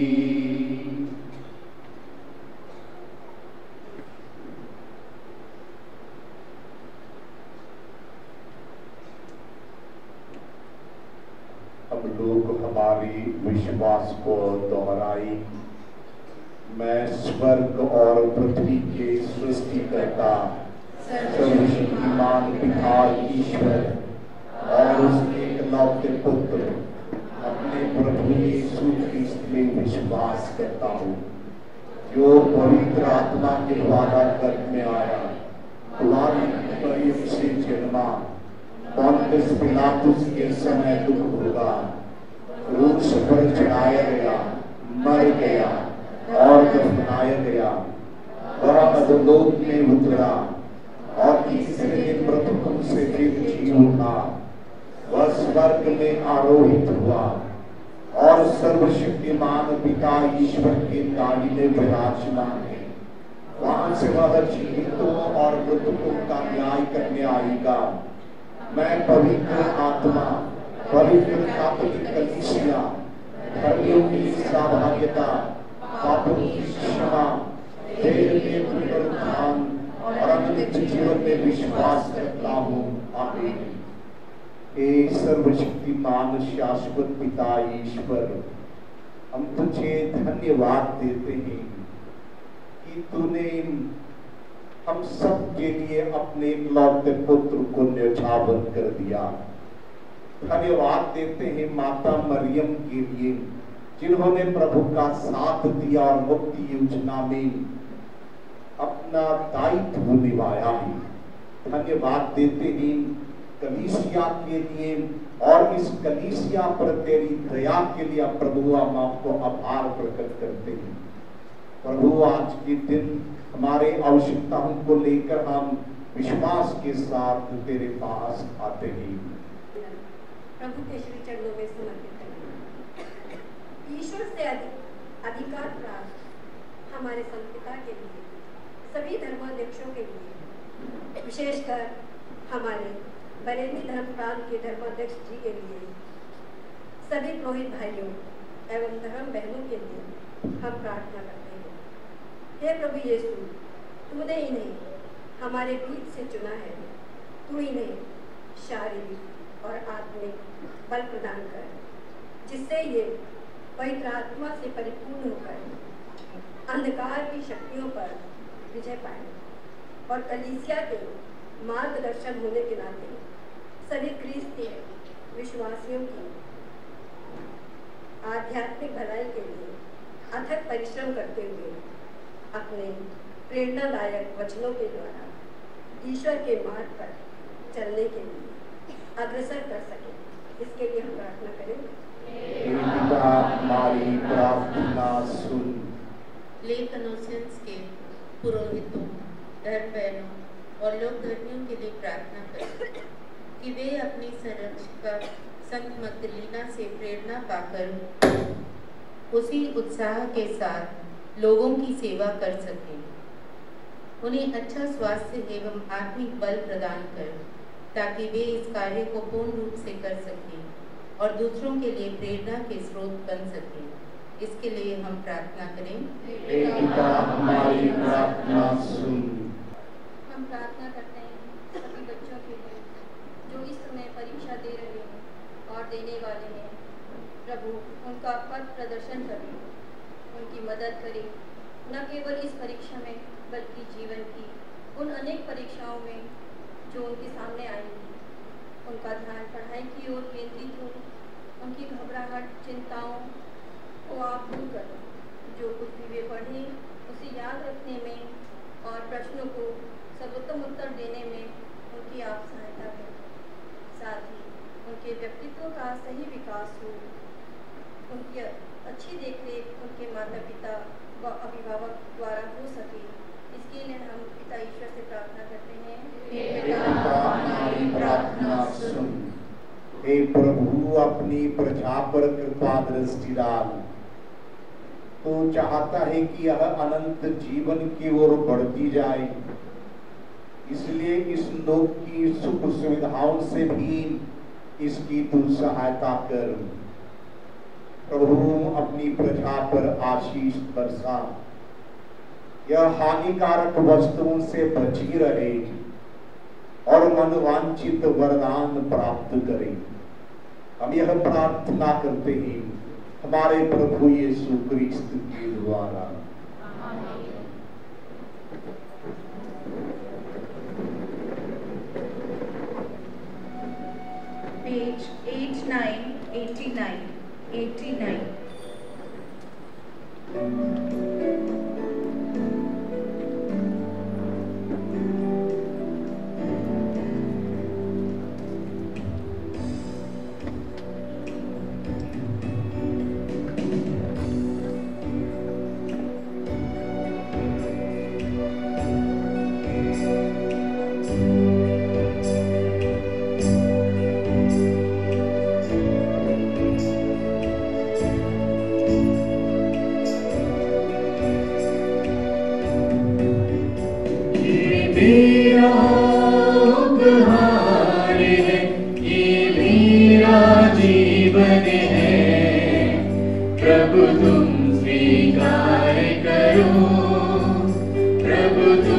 अब लोग हमारी विश्वास को दोहराई। मैं स्वर्ग और पृथ्वी के सृष्टिकर्ता सर्वशक्तिमान पिता ईश्वर और उसके एकलौते पुत्र अपने प्रभु यीशु क्रिस्त में विश्वास करता हूँ, जो पवित्र आत्मा के द्वारा गर्भ में आया, कुमारी मरियम से जन्मा, पोंतियस पिलातुस के समय दुख भोगा, क्रूस पर चढ़ाया गया, मर गया और दफनाया गया, वह अधोलोक में उतरा और तीसरे दिन मृतकों से फिर जी उठा, वह स्वर्ग में आरोहित हुआ और सर्वशक्तिमान पिता ईश्वर के दाहिने विराजमान है। वहां से वह जीवितों और मृतकों का न्याय करने आएगा। मैं पवित्र आत्मा, पवित्र कैथोलिक कलीसिया, धर्मियों की सहभागिता, पापों की क्षमा, देह के पुनरुत्थान और अनंत जीवन में विश्वास करता हूँ। आमीन। हे सर्वशक्तिमान शाश्वत पिता ईश्वर, हम तुझे धन्यवाद देते हैं कि तूने हम सब के लिए अपने इकलौते पुत्र को न्यौछावर कर दिया। धन्यवाद देते हैं माता मरियम के लिए जिन्होंने प्रभु का साथ दिया और मुक्ति योजना में अपना दायित्व निभाया है। धन्यवाद देते हैं कलीसिया के लिए और इस कलीसिया पर तेरी दया के लिए प्रभु हम आपको आभार प्रकट करते हैं। प्रभु आज के दिन हमारे आवश्यकताओं को लेकर हम विश्वास के साथ तेरे पास आते हैं। प्रभु के श्री चरणों में समर्पित करें। ईश्वर से अधिकार प्राप्त हमारे संपिता के लिए, सभी धर्माध्यक्षों के लिए, विशेषकर हमारे बरेली धर्म प्रांत के धर्माध्यक्ष जी के लिए, सभी पुरोहित भाइयों एवं धर्म बहनों के लिए हम प्रार्थना करते हैं। हे प्रभु यीशु, तूने इन्हें हमारे बीच से चुना है। तू इन्हें शारीरिक और आत्मिक बल प्रदान कर, जिससे ये पवित्र आत्मा से परिपूर्ण होकर अंधकार की शक्तियों पर विजय पाए और कलीसिया के मार्गदर्शन होने के नाते सभी क्रिस्तीय विश्वासियों की आध्यात्मिक भलाई के लिए अथक परिश्रम करते हुए अपने प्रेरणादायक वचनों के द्वारा ईश्वर के मार्ग पर चलने के लिए अग्रसर कर सके। इसके लिए हम प्रार्थना करेंगे। हमारी प्रार्थना सुन। लेकनोसियंस के पुरोहितों, धर्म बहनों और लोक धर्मियों के लिए प्रार्थना करें कि वे अपनी संरक्षिका संत मगदलीना से प्रेरणा पाकर उसी उत्साह के साथ लोगों की सेवा कर सकें। उन्हें अच्छा स्वास्थ्य एवं आत्मिक बल प्रदान कर, ताकि वे इस कार्य को पूर्ण रूप से कर सकें और दूसरों के लिए प्रेरणा के स्रोत बन सकें। इसके लिए हम प्रार्थना करें। हमारी प्रार्थना सुन। हम प्रार्थना करते हैं सभी बच्चों के लिए जो इस समय परीक्षा दे रहे हैं और देने वाले हैं। प्रभु उनका पथ प्रदर्शन करें, उनकी मदद करें, न केवल इस परीक्षा में बल्कि जीवन की उन अनेक परीक्षाओं में जो उनके सामने आएंगी। उनका ध्यान पढ़ाई की ओर केंद्रित हो, उनकी घबराहट चिंताओं को आप दूर करें। जो कुछ भी वे पढ़ें उसे याद रखने में और प्रश्नों को सर्वोत्तम उत्तर देने में उनकी आप सहायता करें। साथ ही उनके व्यक्तित्व का सही विकास हो, उनकी अच्छी देखरेख उनके माता पिता व अभिभावक द्वारा हो सके। इसके लिए हम पिता ईश्वर से प्रार्थना करते हैं। हमारी प्रार्थना सुन। हे प्रभु, अपनी प्रजा पर कृपा दृष्टि डाल। तो चाहता है कि यह अनंत जीवन की ओर बढ़ती जाए, इसलिए इस लोक की सुख सुविधाओं से भी इसकी तू सहायता कर। प्रभु, अपनी प्रजा पर आशीष बरसा, यह हानिकारक वस्तुओं से बची रहे और मनोवांछित वरदान प्राप्त करे। हम यह प्रार्थना करते हैं हमारे प्रभु यीशु क्रिस्त के द्वारा। पेज 89, 89.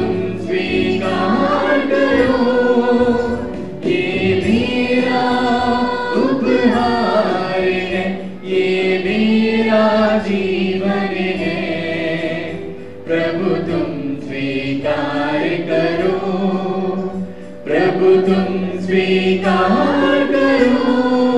स्वीकार करो, ये मेरा जीवन है। प्रभु तुम स्वीकार करो, प्रभु तुम स्वीकार करो।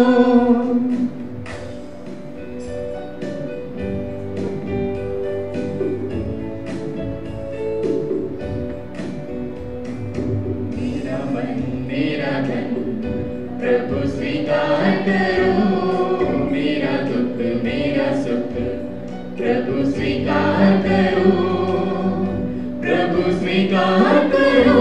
मेरा मन मेरा धन प्रभु स्वीकार करो, मेरा दुख मेरा सुख प्रभु स्वीकार करो, प्रभु स्वीकार करो।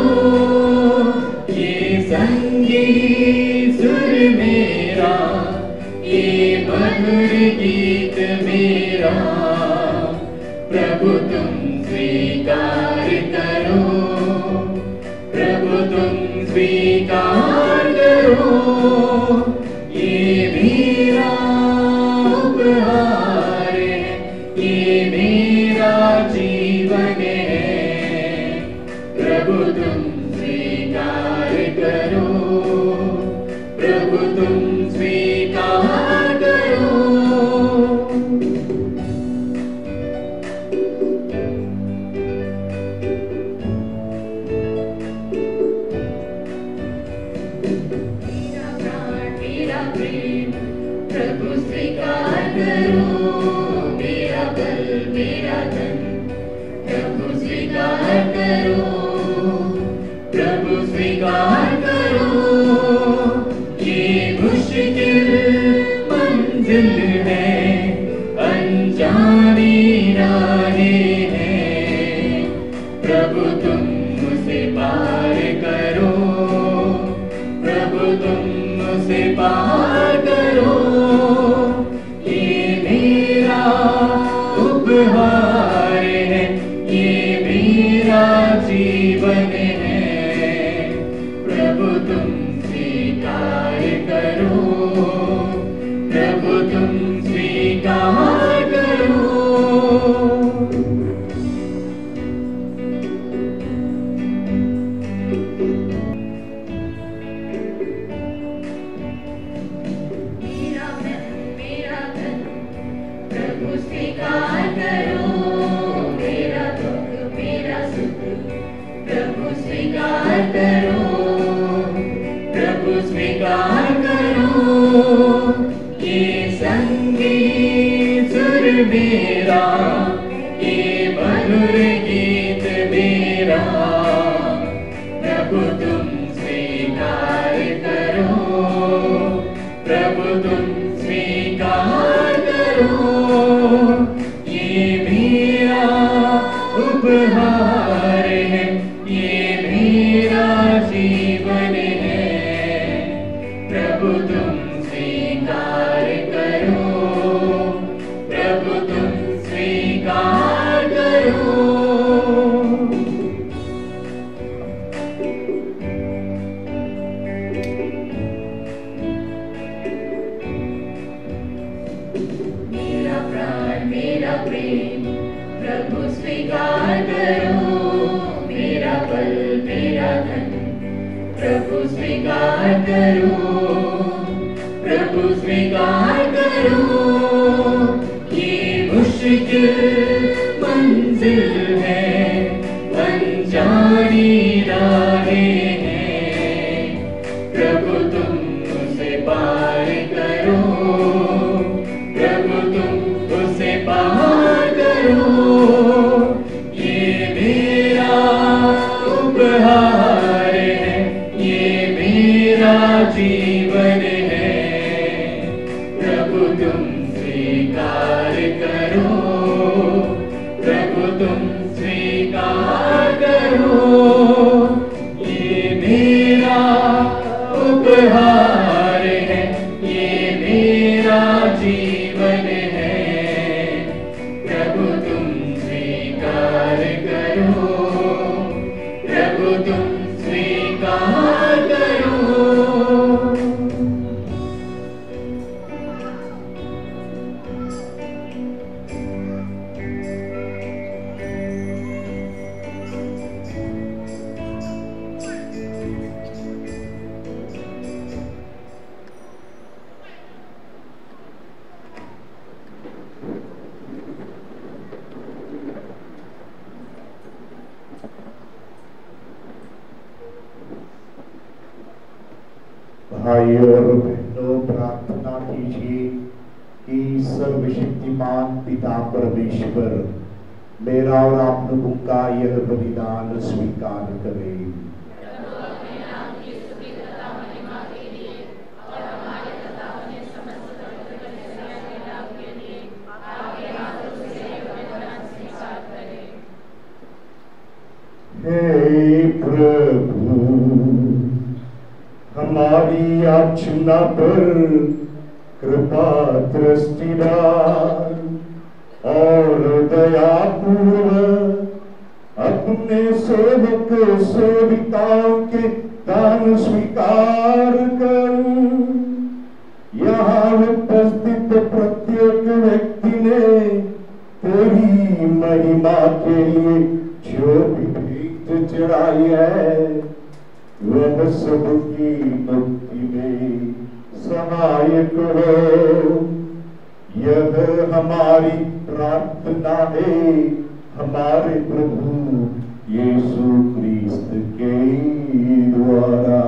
ये संगीत सुर मेरा, ये मधुर गीत मेरा, प्रभु तुम स्वीकार करो, प्रभु तुम स्वीकार करो। ये मेरा उपहार है, ये मेरा जीवन है। प्रभु तुम स्वीकार करो, प्रभु तुम स्वीकार करो। मेरा प्राण मेरा प्रेम प्रभु स्वीकार करो, मेरा बल मेरा धन प्रभु स्वीकार करो, प्रभु स्वीकार करो। ये मुश्किल मंजिल है, अनजानी राहें हैं, प्रभु तुम उसे पार करो, प्रभु तुम उसे पार करो। ये मेरा उपहार है, ये मेरा जीवन है। प्रभु तुम स्वीकार करो, प्रभु तुम स्वीकार करो। मेरा मन मेरा धन प्रभु स्वीकार करो, मेरा दुख मेरा सुख प्रभु स्वीकार करो, प्रभु स्वीकार करो। ये संगीत सुर मेरा, ये मधुर गीत मेरा, प्रभु तुम स्वीकार करो, प्रभु तुम स्वीकार करो। ये मेरा उपहार है, ये मेरा जीवन है। प्रभु तुम स्वीकार करो, प्रभु तुम स्वीकार करो। मेरा प्राण मेरा प्रेम प्रभु स्वीकार करो, मेरा बल मेरा धन प्रभु स्वीकार करो, प्रभु स्वीकार करो। ये मुश्किल मंजिल है, अनजानी राहें हैं, प्रभु तुम उसे पार करो, प्रभु तुम उसे पार करो। ये मेरा उपहार है, ये मेरा जीवन है। प्रभु तुम स्वीकार करो, प्रभु तुम स्वीकार करो। ये मेरा उपहार है, ये मेरा जीवन है। प्रभु तुम स्वीकार करो, प्रभु तुम स्वीकार करो। भाई और बहनों, प्रार्थना कीजिए कि सर्वशक्तिमान पिता परमेश्वर मेरा और आप लोगों का यह बलिदान स्वीकार करे। हे प्रभु, हमारी याचना पर कृपा दृष्टि डाल और दयापूर्वक अपने सेवक सेविकाओं के दान स्वीकार कर। यहाँ उपस्थित प्रत्येक व्यक्ति ने तेरी महिमा के लिए जो भी भीख चढ़ाई है वह सबकी मुक्ति में सहायक हो। यह हमारी प्रार्थना है हमारे प्रभु यीशु क्रिस्त के द्वारा।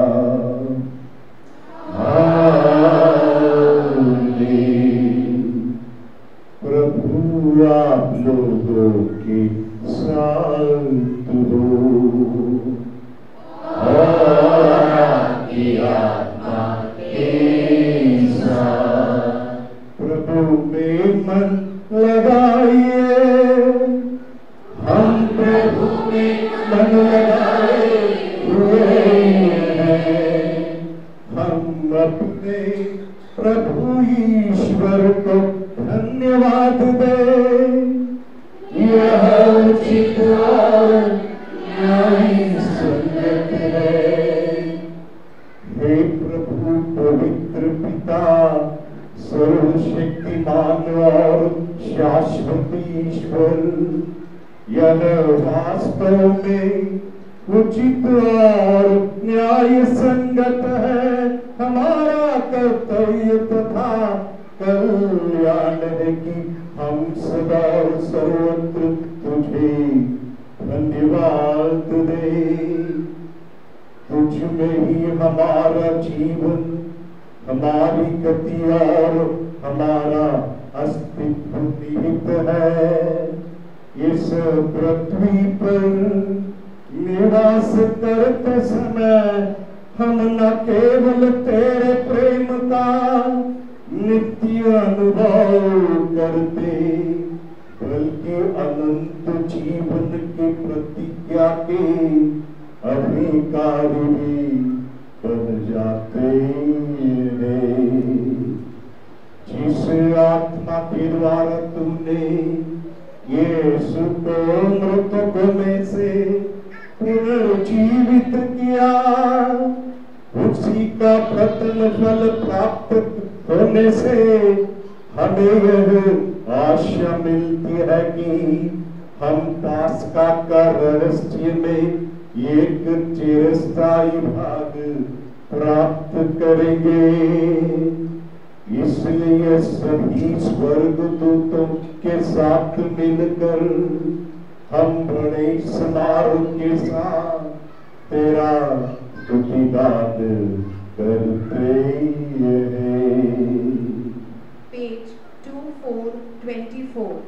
प्रभु आप लोगों के साथ हो और आपकी आत्मा के साथ। प्रभु में मन लगाइए, हम प्रभु में मन लगाए हुए हैं। हम अपने प्रभु ईश्वर को धन्यवाद दें। यह उचित और न्यायी संगत है। हे प्रभु पवित्र पिता, सर्वशक्तिमान और शाश्वत ईश्वर, यह वास्तव में उचित और न्याय संगत है। हमारा कर्तव्य तथा कल्याण है कि हम सदा और सर्वत्र तुझे धन्यवाद दे। तुझ में ही हमारा जीवन, हमारी गति और हमारा अस्तित्व निहित है। इस पृथ्वी पर निवास करते समय हम न केवल तेरे प्रेम का नित्य अनुभव करते, बल्कि अनंत जीवन की प्रतिज्ञा के अधिकारी भी बन जाते हैं। जिस आत्मा के द्वारा तुमने यीशु को मृतकों में से पुनर्जीवित किया, उसी का प्रथम फल प्राप्त होने से हमें यह आशा मिलती है कि हम पास्का का रहस्य में एक चिरस्थायी भाग प्राप्त करेंगे। इसलिए सभी स्वर्गदूतों के साथ मिलकर हम बड़े समारोह के साथ तेरा स्तुतिगान करते हैं। पेज 2424।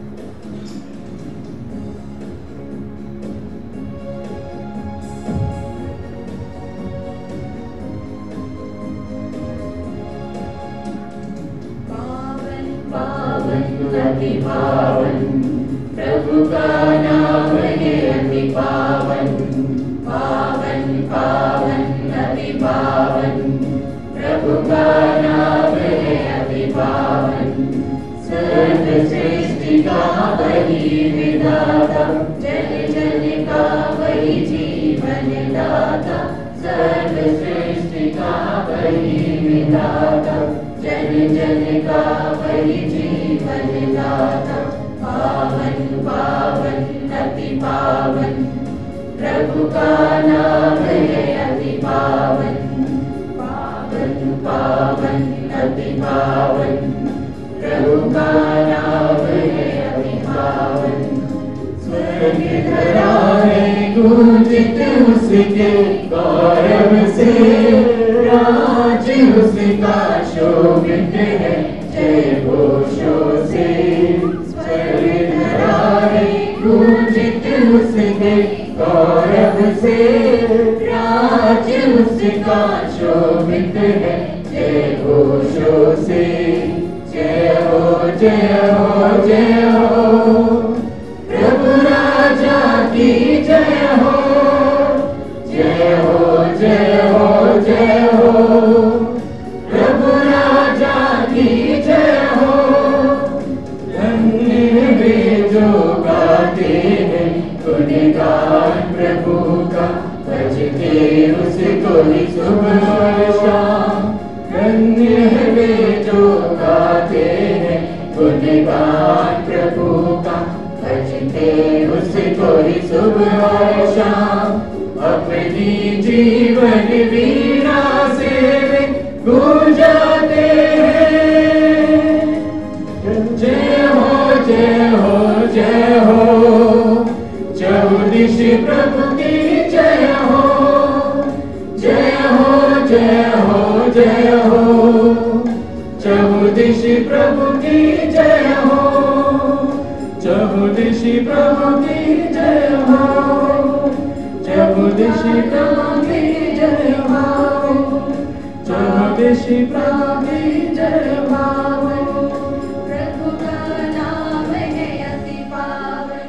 अति पावन प्रभु का नाम है अति पावन, पावन पावन अति पावन प्रभु का नाम है अति पावन। स्वर्ग सृष्टि का वही विधाता, जन जन का वही जीवन दाता। स्वर्ग सृष्टि का वही विधाता, जन जन का वही जीवन दाता। पावन पावन अति पावन प्रभु का नाम है अति पावन, पावन पावन अति पावन प्रभु का नाम है अति पावन। स्वर्ग धरा है गूंजित उसके गौरव से, राज उसका शोभित है, जय घोषों से स्वर्ग धराए गूंजित उसके गौरव से। राज उसका शोभित है, जय घोषों से। जय हो जय हो जय हो, प्रभु राजा की जय हो। जय हो जय हो जय हो, प्रभु राजा की जय हो। धन्य वे जो गाते हैं गुणगान प्रभु का, भजते उसको ही सुबह और शाम। धन्य वे जो गाते हैं गुणगान प्रभु का, भजते उसको ही सुबह और शाम। अपनी जीवन वीणा से वे गूंजाते हैं, जय हो जय हो जय हो। चौदिश प्रभु की जय हो, जय हो जय हो जय हो। चौदिश प्रभु की जय हो, चौदिश प्रभु की जय हो। चौदिशी प्रभु की जय हो, चौदिशी प्रभु की जय हो। प्रभु का नाम है अति पावन।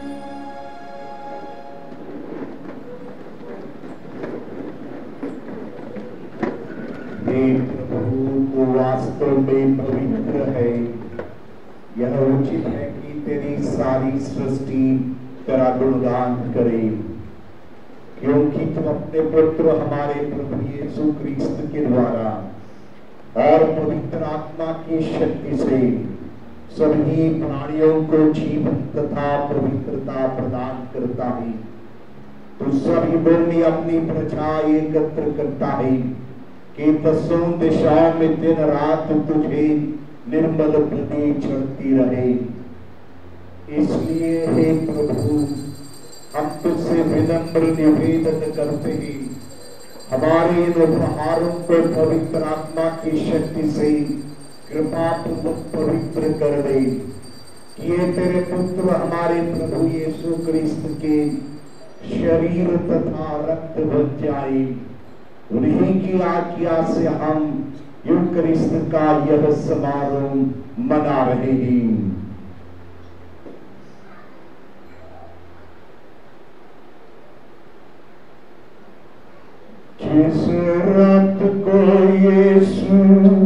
हे प्रभु को वास्तव में पवित्र है। यह उचित है कि तेरी सारी सृष्टि तेरा गुणगान करे, क्योंकि तुम अपने पुत्र हमारे प्रभु यीशु क्रिस्त के द्वारा और पवित्र आत्मा की शक्ति से सभी प्राणियों को जीवन तथा पवित्रता प्रदान करता है। तो सभी में अपनी प्रजा एकत्र करता है कि दसों दिशाओं में दिन रात तुझे निर्मल प्रति चढ़ती रहे। इसलिए हे प्रभु, हम तुझसे विनम्र निवेदन करते हैं, हमारे इन उपहारों को पवित्र आत्मा की शक्ति से कृपा पूर्वक पवित्र कर दे, कि ये तेरे पुत्र हमारे प्रभु यीशु क्रिस्त के शरीर तथा रक्त बन जाए। उन्हीं की आज्ञा से हम यूकरिस्त का यह समारोह मना रहे हैं। जिस रात को यीशु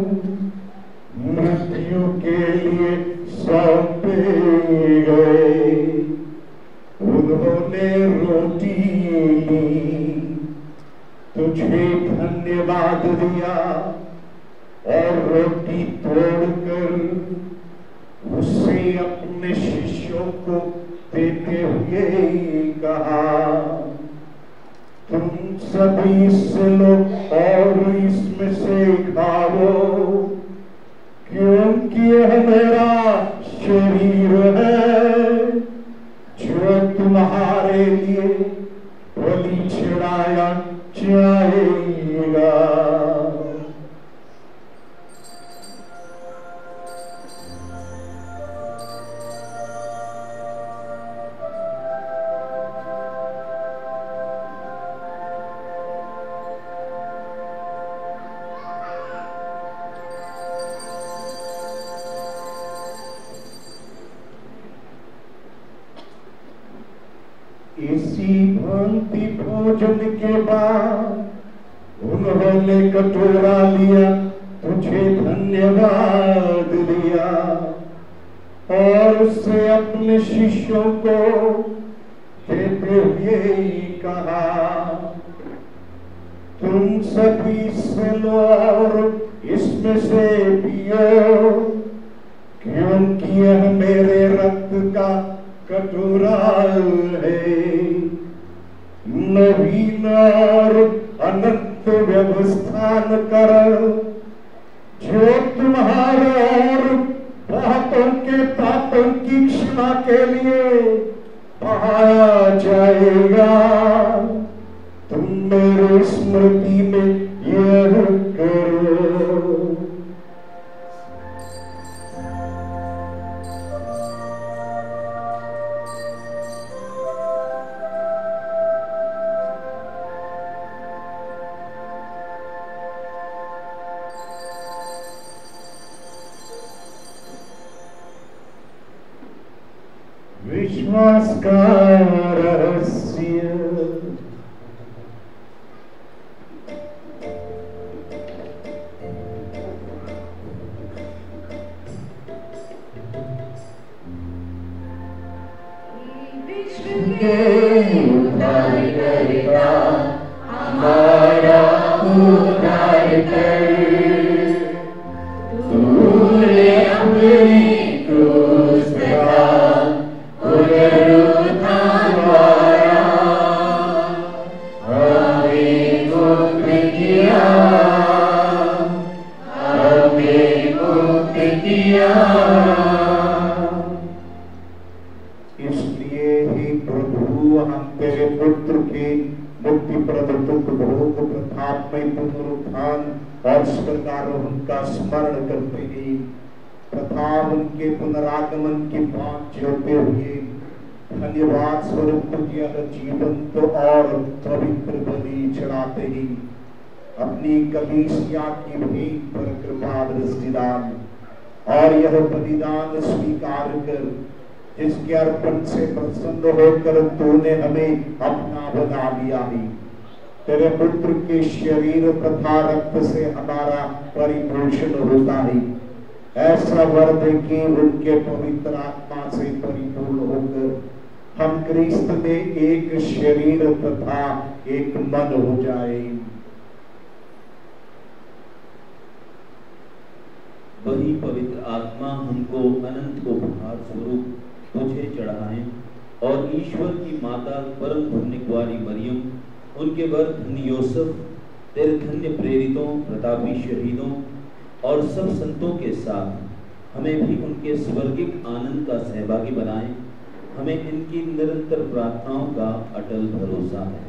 मृत्यु के लिए सौंपे गए, उन्होंने रोटी ली, तुझे धन्यवाद दिया और रोटी तोड़कर उसे अपने शिष्यों को देते हुए कहा, तुम सभी इससे लो और इसमें से खाओ, क्योंकि यह मेरा शरीर है जो तुम्हारे लिए बलि चढ़ाया जाएगा। इसी भांति भोजन के बाद उन्होंने कटोरा लिया, तुझे धन्यवाद दिया और उससे अपने शिष्यों को देते हुए कहा, तुम सभी इससे लो और इसमें से पियो, क्योंकि यह मेरे रक्त का कटोरा है, नवीन और अनंत व्यवस्थान कर, जो तुम्हारे और बहुतों के पापों की क्षमा के लिए बहाया जाएगा। तुम मेरे स्मृति में यह विश्वास का रहस्य। उद्धार करेगा हमारा उद्धार कर। तूने अपनी क्रूस का पुनरुत्थान द्वारा हमें मुक्त किया, हमें मुक्त किया। हम तेरे पुत्र के मुक्तिप्रद दुख भोग प्रतापमय पुनरुत्थान और स्वर्गारोहण का स्मरण करते हैं तथा उनके पुनरागमन की बात जोते हुए धन्यवाद स्वरूप तुझे जीवंत और पवित्र बलि चढ़ाते हैं। अपनी कलीसिया की भेंट पर कृपा दृष्टिदान और यह बलिदान स्वीकार कर, जिसके अर्पण से प्रसन्न होकर तूने हमें अपना बना लिया है। तेरे पुत्र के शरीर तथा रक्त से हमारा परिपोषण होता है। ऐसा वर दे कि उनके पवित्र आत्मा से परिपूर्ण होकर हम क्रिस्त में एक शरीर तथा एक मन हो जाए। वही पवित्र आत्मा हमको अनंत उपहार स्वरूप तुझे चढ़ाएं और ईश्वर की माता परम धन्य कुंवारी मरियम, उनके वर धन्य यूसुफ, तेरे धन्य प्रेरितों, प्रतापी शहीदों और सब संतों के साथ हमें भी उनके स्वर्गिक आनंद का सहभागी बनाएं। हमें इनकी निरंतर प्रार्थनाओं का अटल भरोसा है।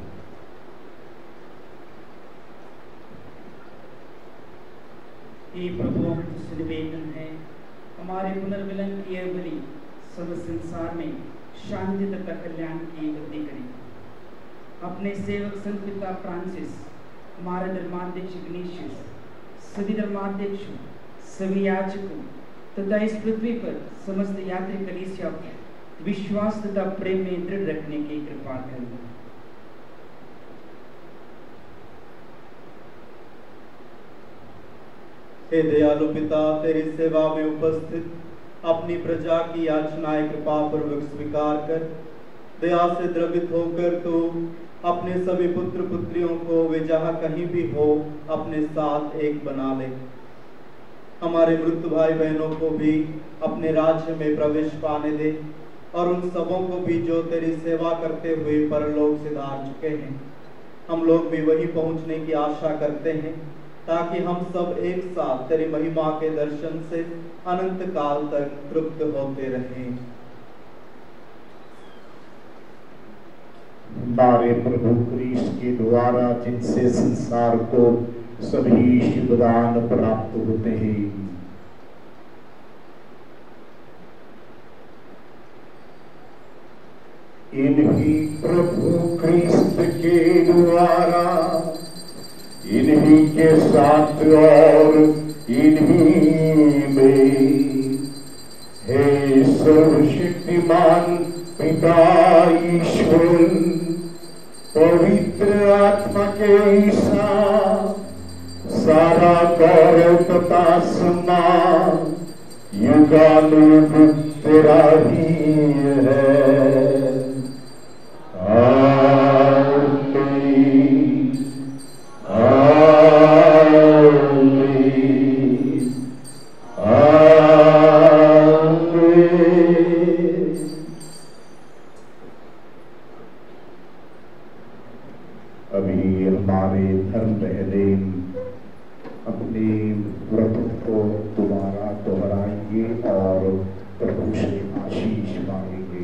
हे प्रभु, हम तुझसे निवेदन है, हमारे पुनर्मिलन की यह बलि सब संसार में शांति तथा कल्याण की वृद्धि करें। अपने सेवक संत पिता फ्रांसिस, हमारे धर्माध्यक्ष इग्नेशियस, सभी धर्माध्यक्षों, सभी याजकों तथा इस पृथ्वी पर समस्त यात्री कलीसिया को विश्वास तथा प्रेम में दृढ़ रखने की कृपा करें। हे दयालु पिता, तेरी सेवा में उपस्थित अपनी प्रजा की याचनाएं कृपा पूर्वक स्वीकार कर, दया से द्रवित होकर तू अपने सभी पुत्र पुत्रियों को वे जहाँ कहीं भी हो अपने साथ एक बना ले। हमारे मृत भाई बहनों को भी अपने राज्य में प्रवेश पाने दे और उन सबों को भी जो तेरी सेवा करते हुए परलोक से धार चुके हैं। हम लोग भी वही पहुंचने की आशा करते हैं ताकि हम सब एक साथ तेरी महिमा के दर्शन से अनंत काल तक तृप्त होते रहें। हमारे प्रभु क्रिस्त के द्वारा जिनसे संसार को सभी शुभ दान प्राप्त होते हैं, इन्हीं प्रभु क्रिस्त के द्वारा, इन्हीं के साथ और इन्हीं में, हे सर्वशक्तिमान पिता ईश्वर, पवित्र आत्मा के ईसा, सारा गौरव तथा सम्मान युगानुयुग तेरा ही है। अभी हमारे धर्म पहले अपने व्रत को दोबारा दोहराएंगे और प्रभु से आशीष मांगेंगे।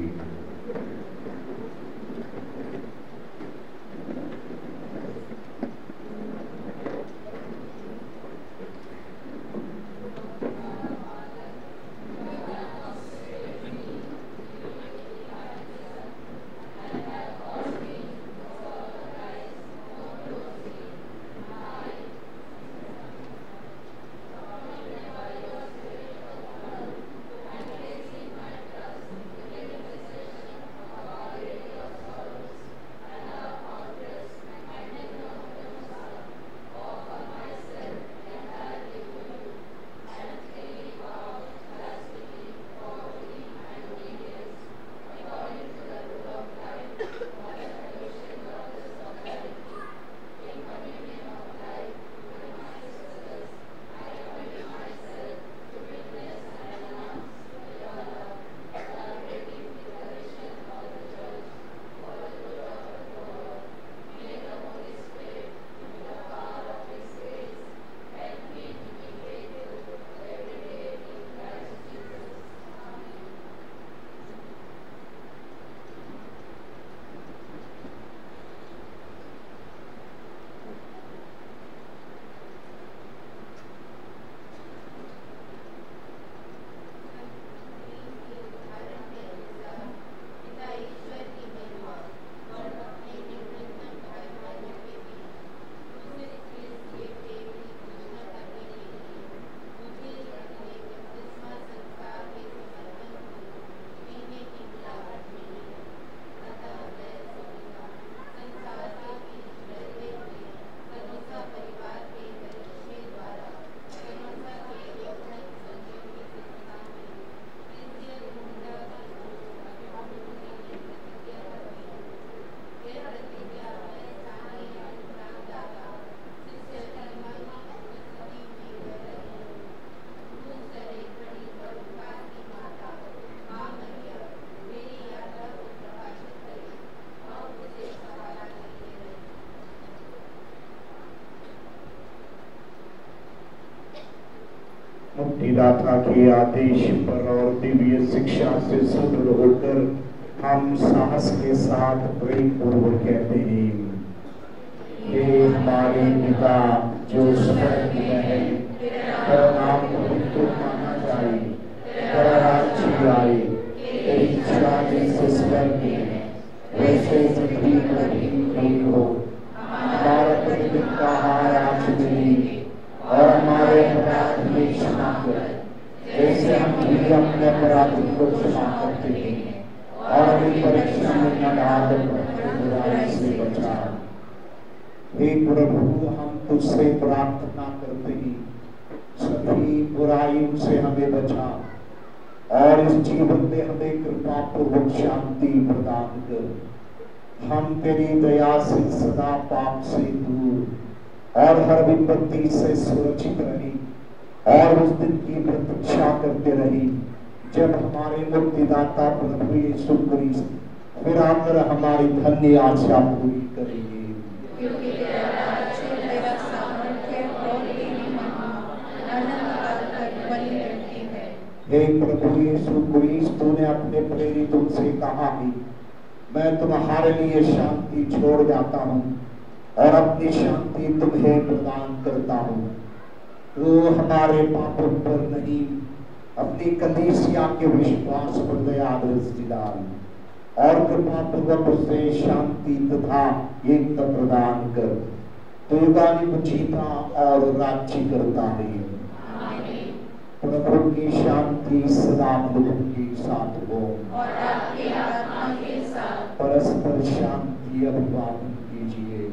मुक्तिदाता के आदेश पर और दिव्य शिक्षा से सुदृढ़ होकर हम साहस के साथ प्रेम पूर्वक कहते हैं, हे हमारे पिता जो स्वर्ग में है, तेरा नाम पवित्र माना जाए, तेरा राज्य आए, तेरी इच्छा जैसे स्वर्ग में वैसे पृथ्वी पर भी हो। हमारा प्रतिदिन का आहार आज मिले और हमारे अपराध में क्षमा कर, जैसे हम भी अपने अपराधी को क्षमा करते हैं, और हमें परीक्षा में न डाल, बुराई से बचा। हे प्रभु, हम तुझसे प्रार्थना करते हैं, सभी बुराइयों से हमें बचा और इस जीवन में हमें कृपा पूर्वक शांति प्रदान कर। हम तेरी दया से सदा पाप से दूर और हर विपत्ति से सुरक्षित रही और उस दिन की प्रतीक्षा करते रही जब हमारे मुक्तिदाता प्रभु यीशु क्रिस्त फिर आकर हमारी धन्य आशा पूरी करेंगे। क्योंकि तेरा राज्य, तेरा सामर्थ्य और तेरी महिमा अनंत काल तक बनी रहती है। हे प्रभु यीशु क्रिस्त, तूने अपने प्रेरितों से कहा कि मैं तुम्हारे लिए शांति छोड़ जाता हूँ और अपनी शांति तुम्हें प्रदान करता हूँ। तो हमारे पापों पर नहीं, अपनी कलीसिया के विश्वास पर दया दृष्टि डाल और कृपा पूर्वक उसे शांति तथा एकता प्रदान कर। तो युगानुग जीता और राज्य करता है। प्रभु की शांति सदा लोगों के साथ हो और आपकी आत्मा के साथ। परस्पर शांति अभिवादन कीजिए।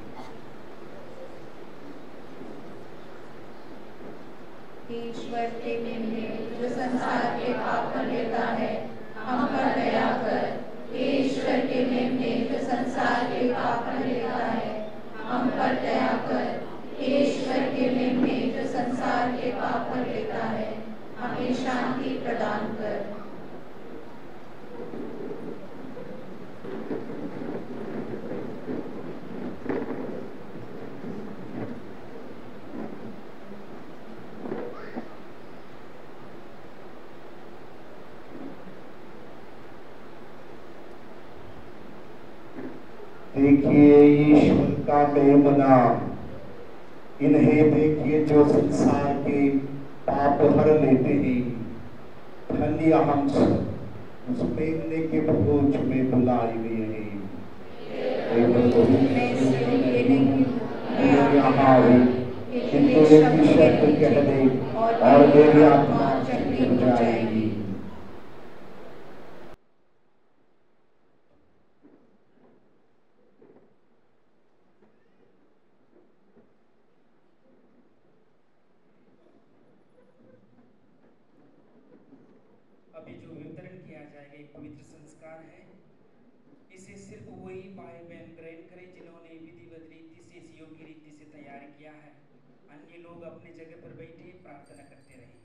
ईश्वर के मेमने जो संसार के पाप कर लेता है, हम पर दया कर। ईश्वर के मेमने जो संसार के पाप कर लेता है, हम पर दया कर। ईश्वर के मेमने जो संसार के पाप कर लेता है, हमें शांति प्रदान कर। देखिए ईश्वर का मेमना, इन्हें देखिए जो संसार के पाप हर लेते हैं। धन्य हम सब उस मेमने के भोज में बुलाए गए हैं। यहाँ किंतु एक शब्द कह दे और मेरी आत्मा चंगी हो जाएगी। अभी जो वितरण किया जाएगा एक पवित्र संस्कार है। इसे सिर्फ वही भाई बहन ग्रहण करें जिन्होंने विधिवत रीति से इस योग्य रीति से तैयार किया है। अन्य लोग अपने जगह पर बैठे प्रार्थना करते रहें।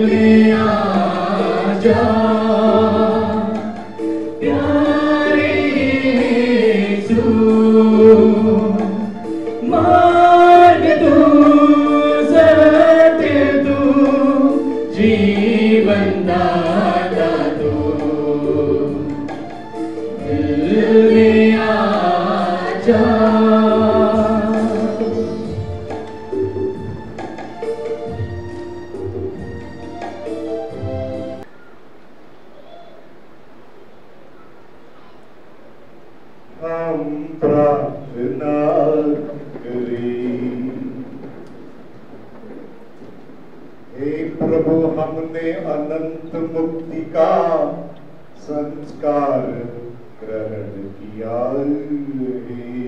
प्यारे मार्ग तू, सत्य तू, जीवन दाता तू, दिल में आजा। हम प्रार्थना करें। हे प्रभु, हमने अनंत मुक्ति का संस्कार ग्रहण किया है।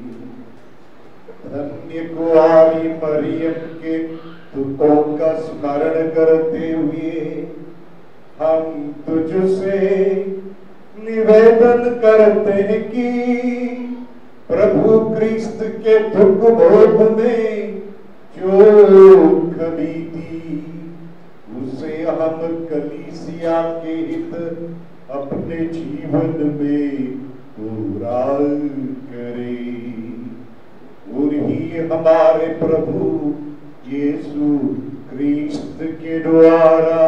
धन्य कुंवारी मरियम के दुखों का स्मरण करते हुए हम तुझसे निवेदन करते हैं कि प्रभु क्रिस्त के दुख भोग में जो कभी थी उसे हम कलीसिया के हित अपने जीवन में पूरा करें। और ही हमारे प्रभु यीशु क्रिस्त के द्वारा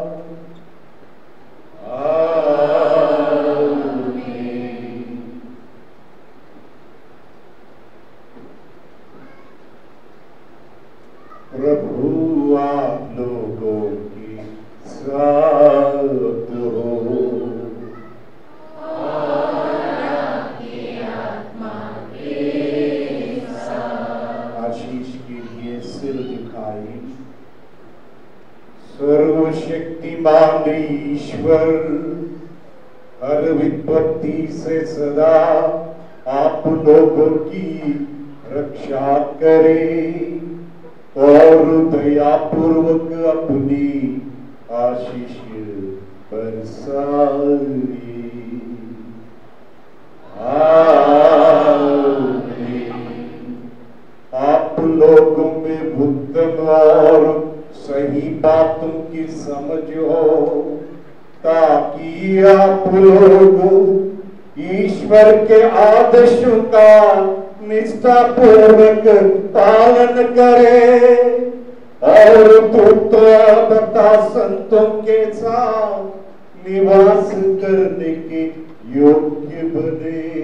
प्रभु आप लोगों की साथ हो। आशीष के लिए सिर झुकाई। सर्वशक्तिमान ईश्वर हर विपत्ति से सदा आप लोगों की रक्षा करे और दयापूर्वक अपनी आशीष बरसाए। आप लोगों में उत्तम और सही बातों की समझ हो ताकि आप लोग ईश्वर के आदेशों का निष्ठापूर्वक पालन करे और दूतों तथा संतों के साथ निवास करने के योग्य बने।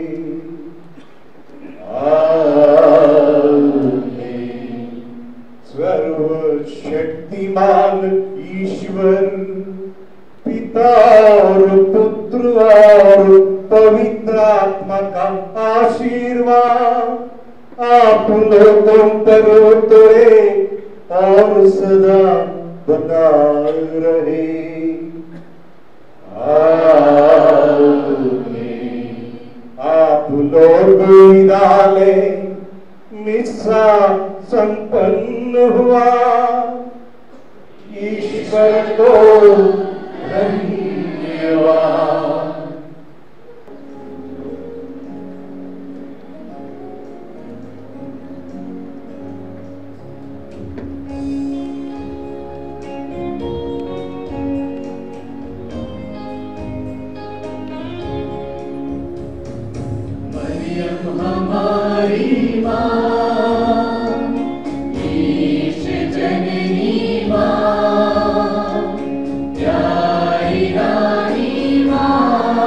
सर्वशक्तिमान ईश्वर पिता और पुत्र और पवित्र आत्मा का आशीर्वाद आप लोगों पर उतरे और सदा बना रहे। आप लोग विदा लें। मिस्सा संपन्न हुआ। ईश्वर को धन्यवाद। मरियम हमारी माँ, ईश जननी माँ, प्यारी रानी माँ,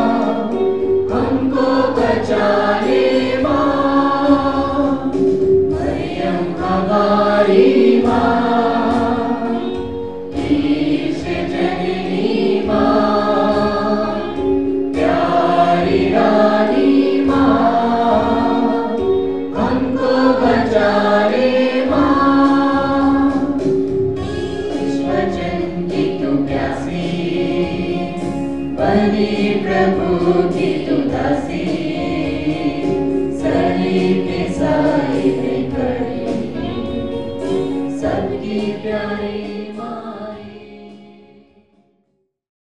हमको बचा ले माँ। मरियम हमारी माँ, ईश जननी माँ, प्यारी रानी प्रभु की तू दासी, सलीब के साए में खड़ी, सबकी प्यारी माँ।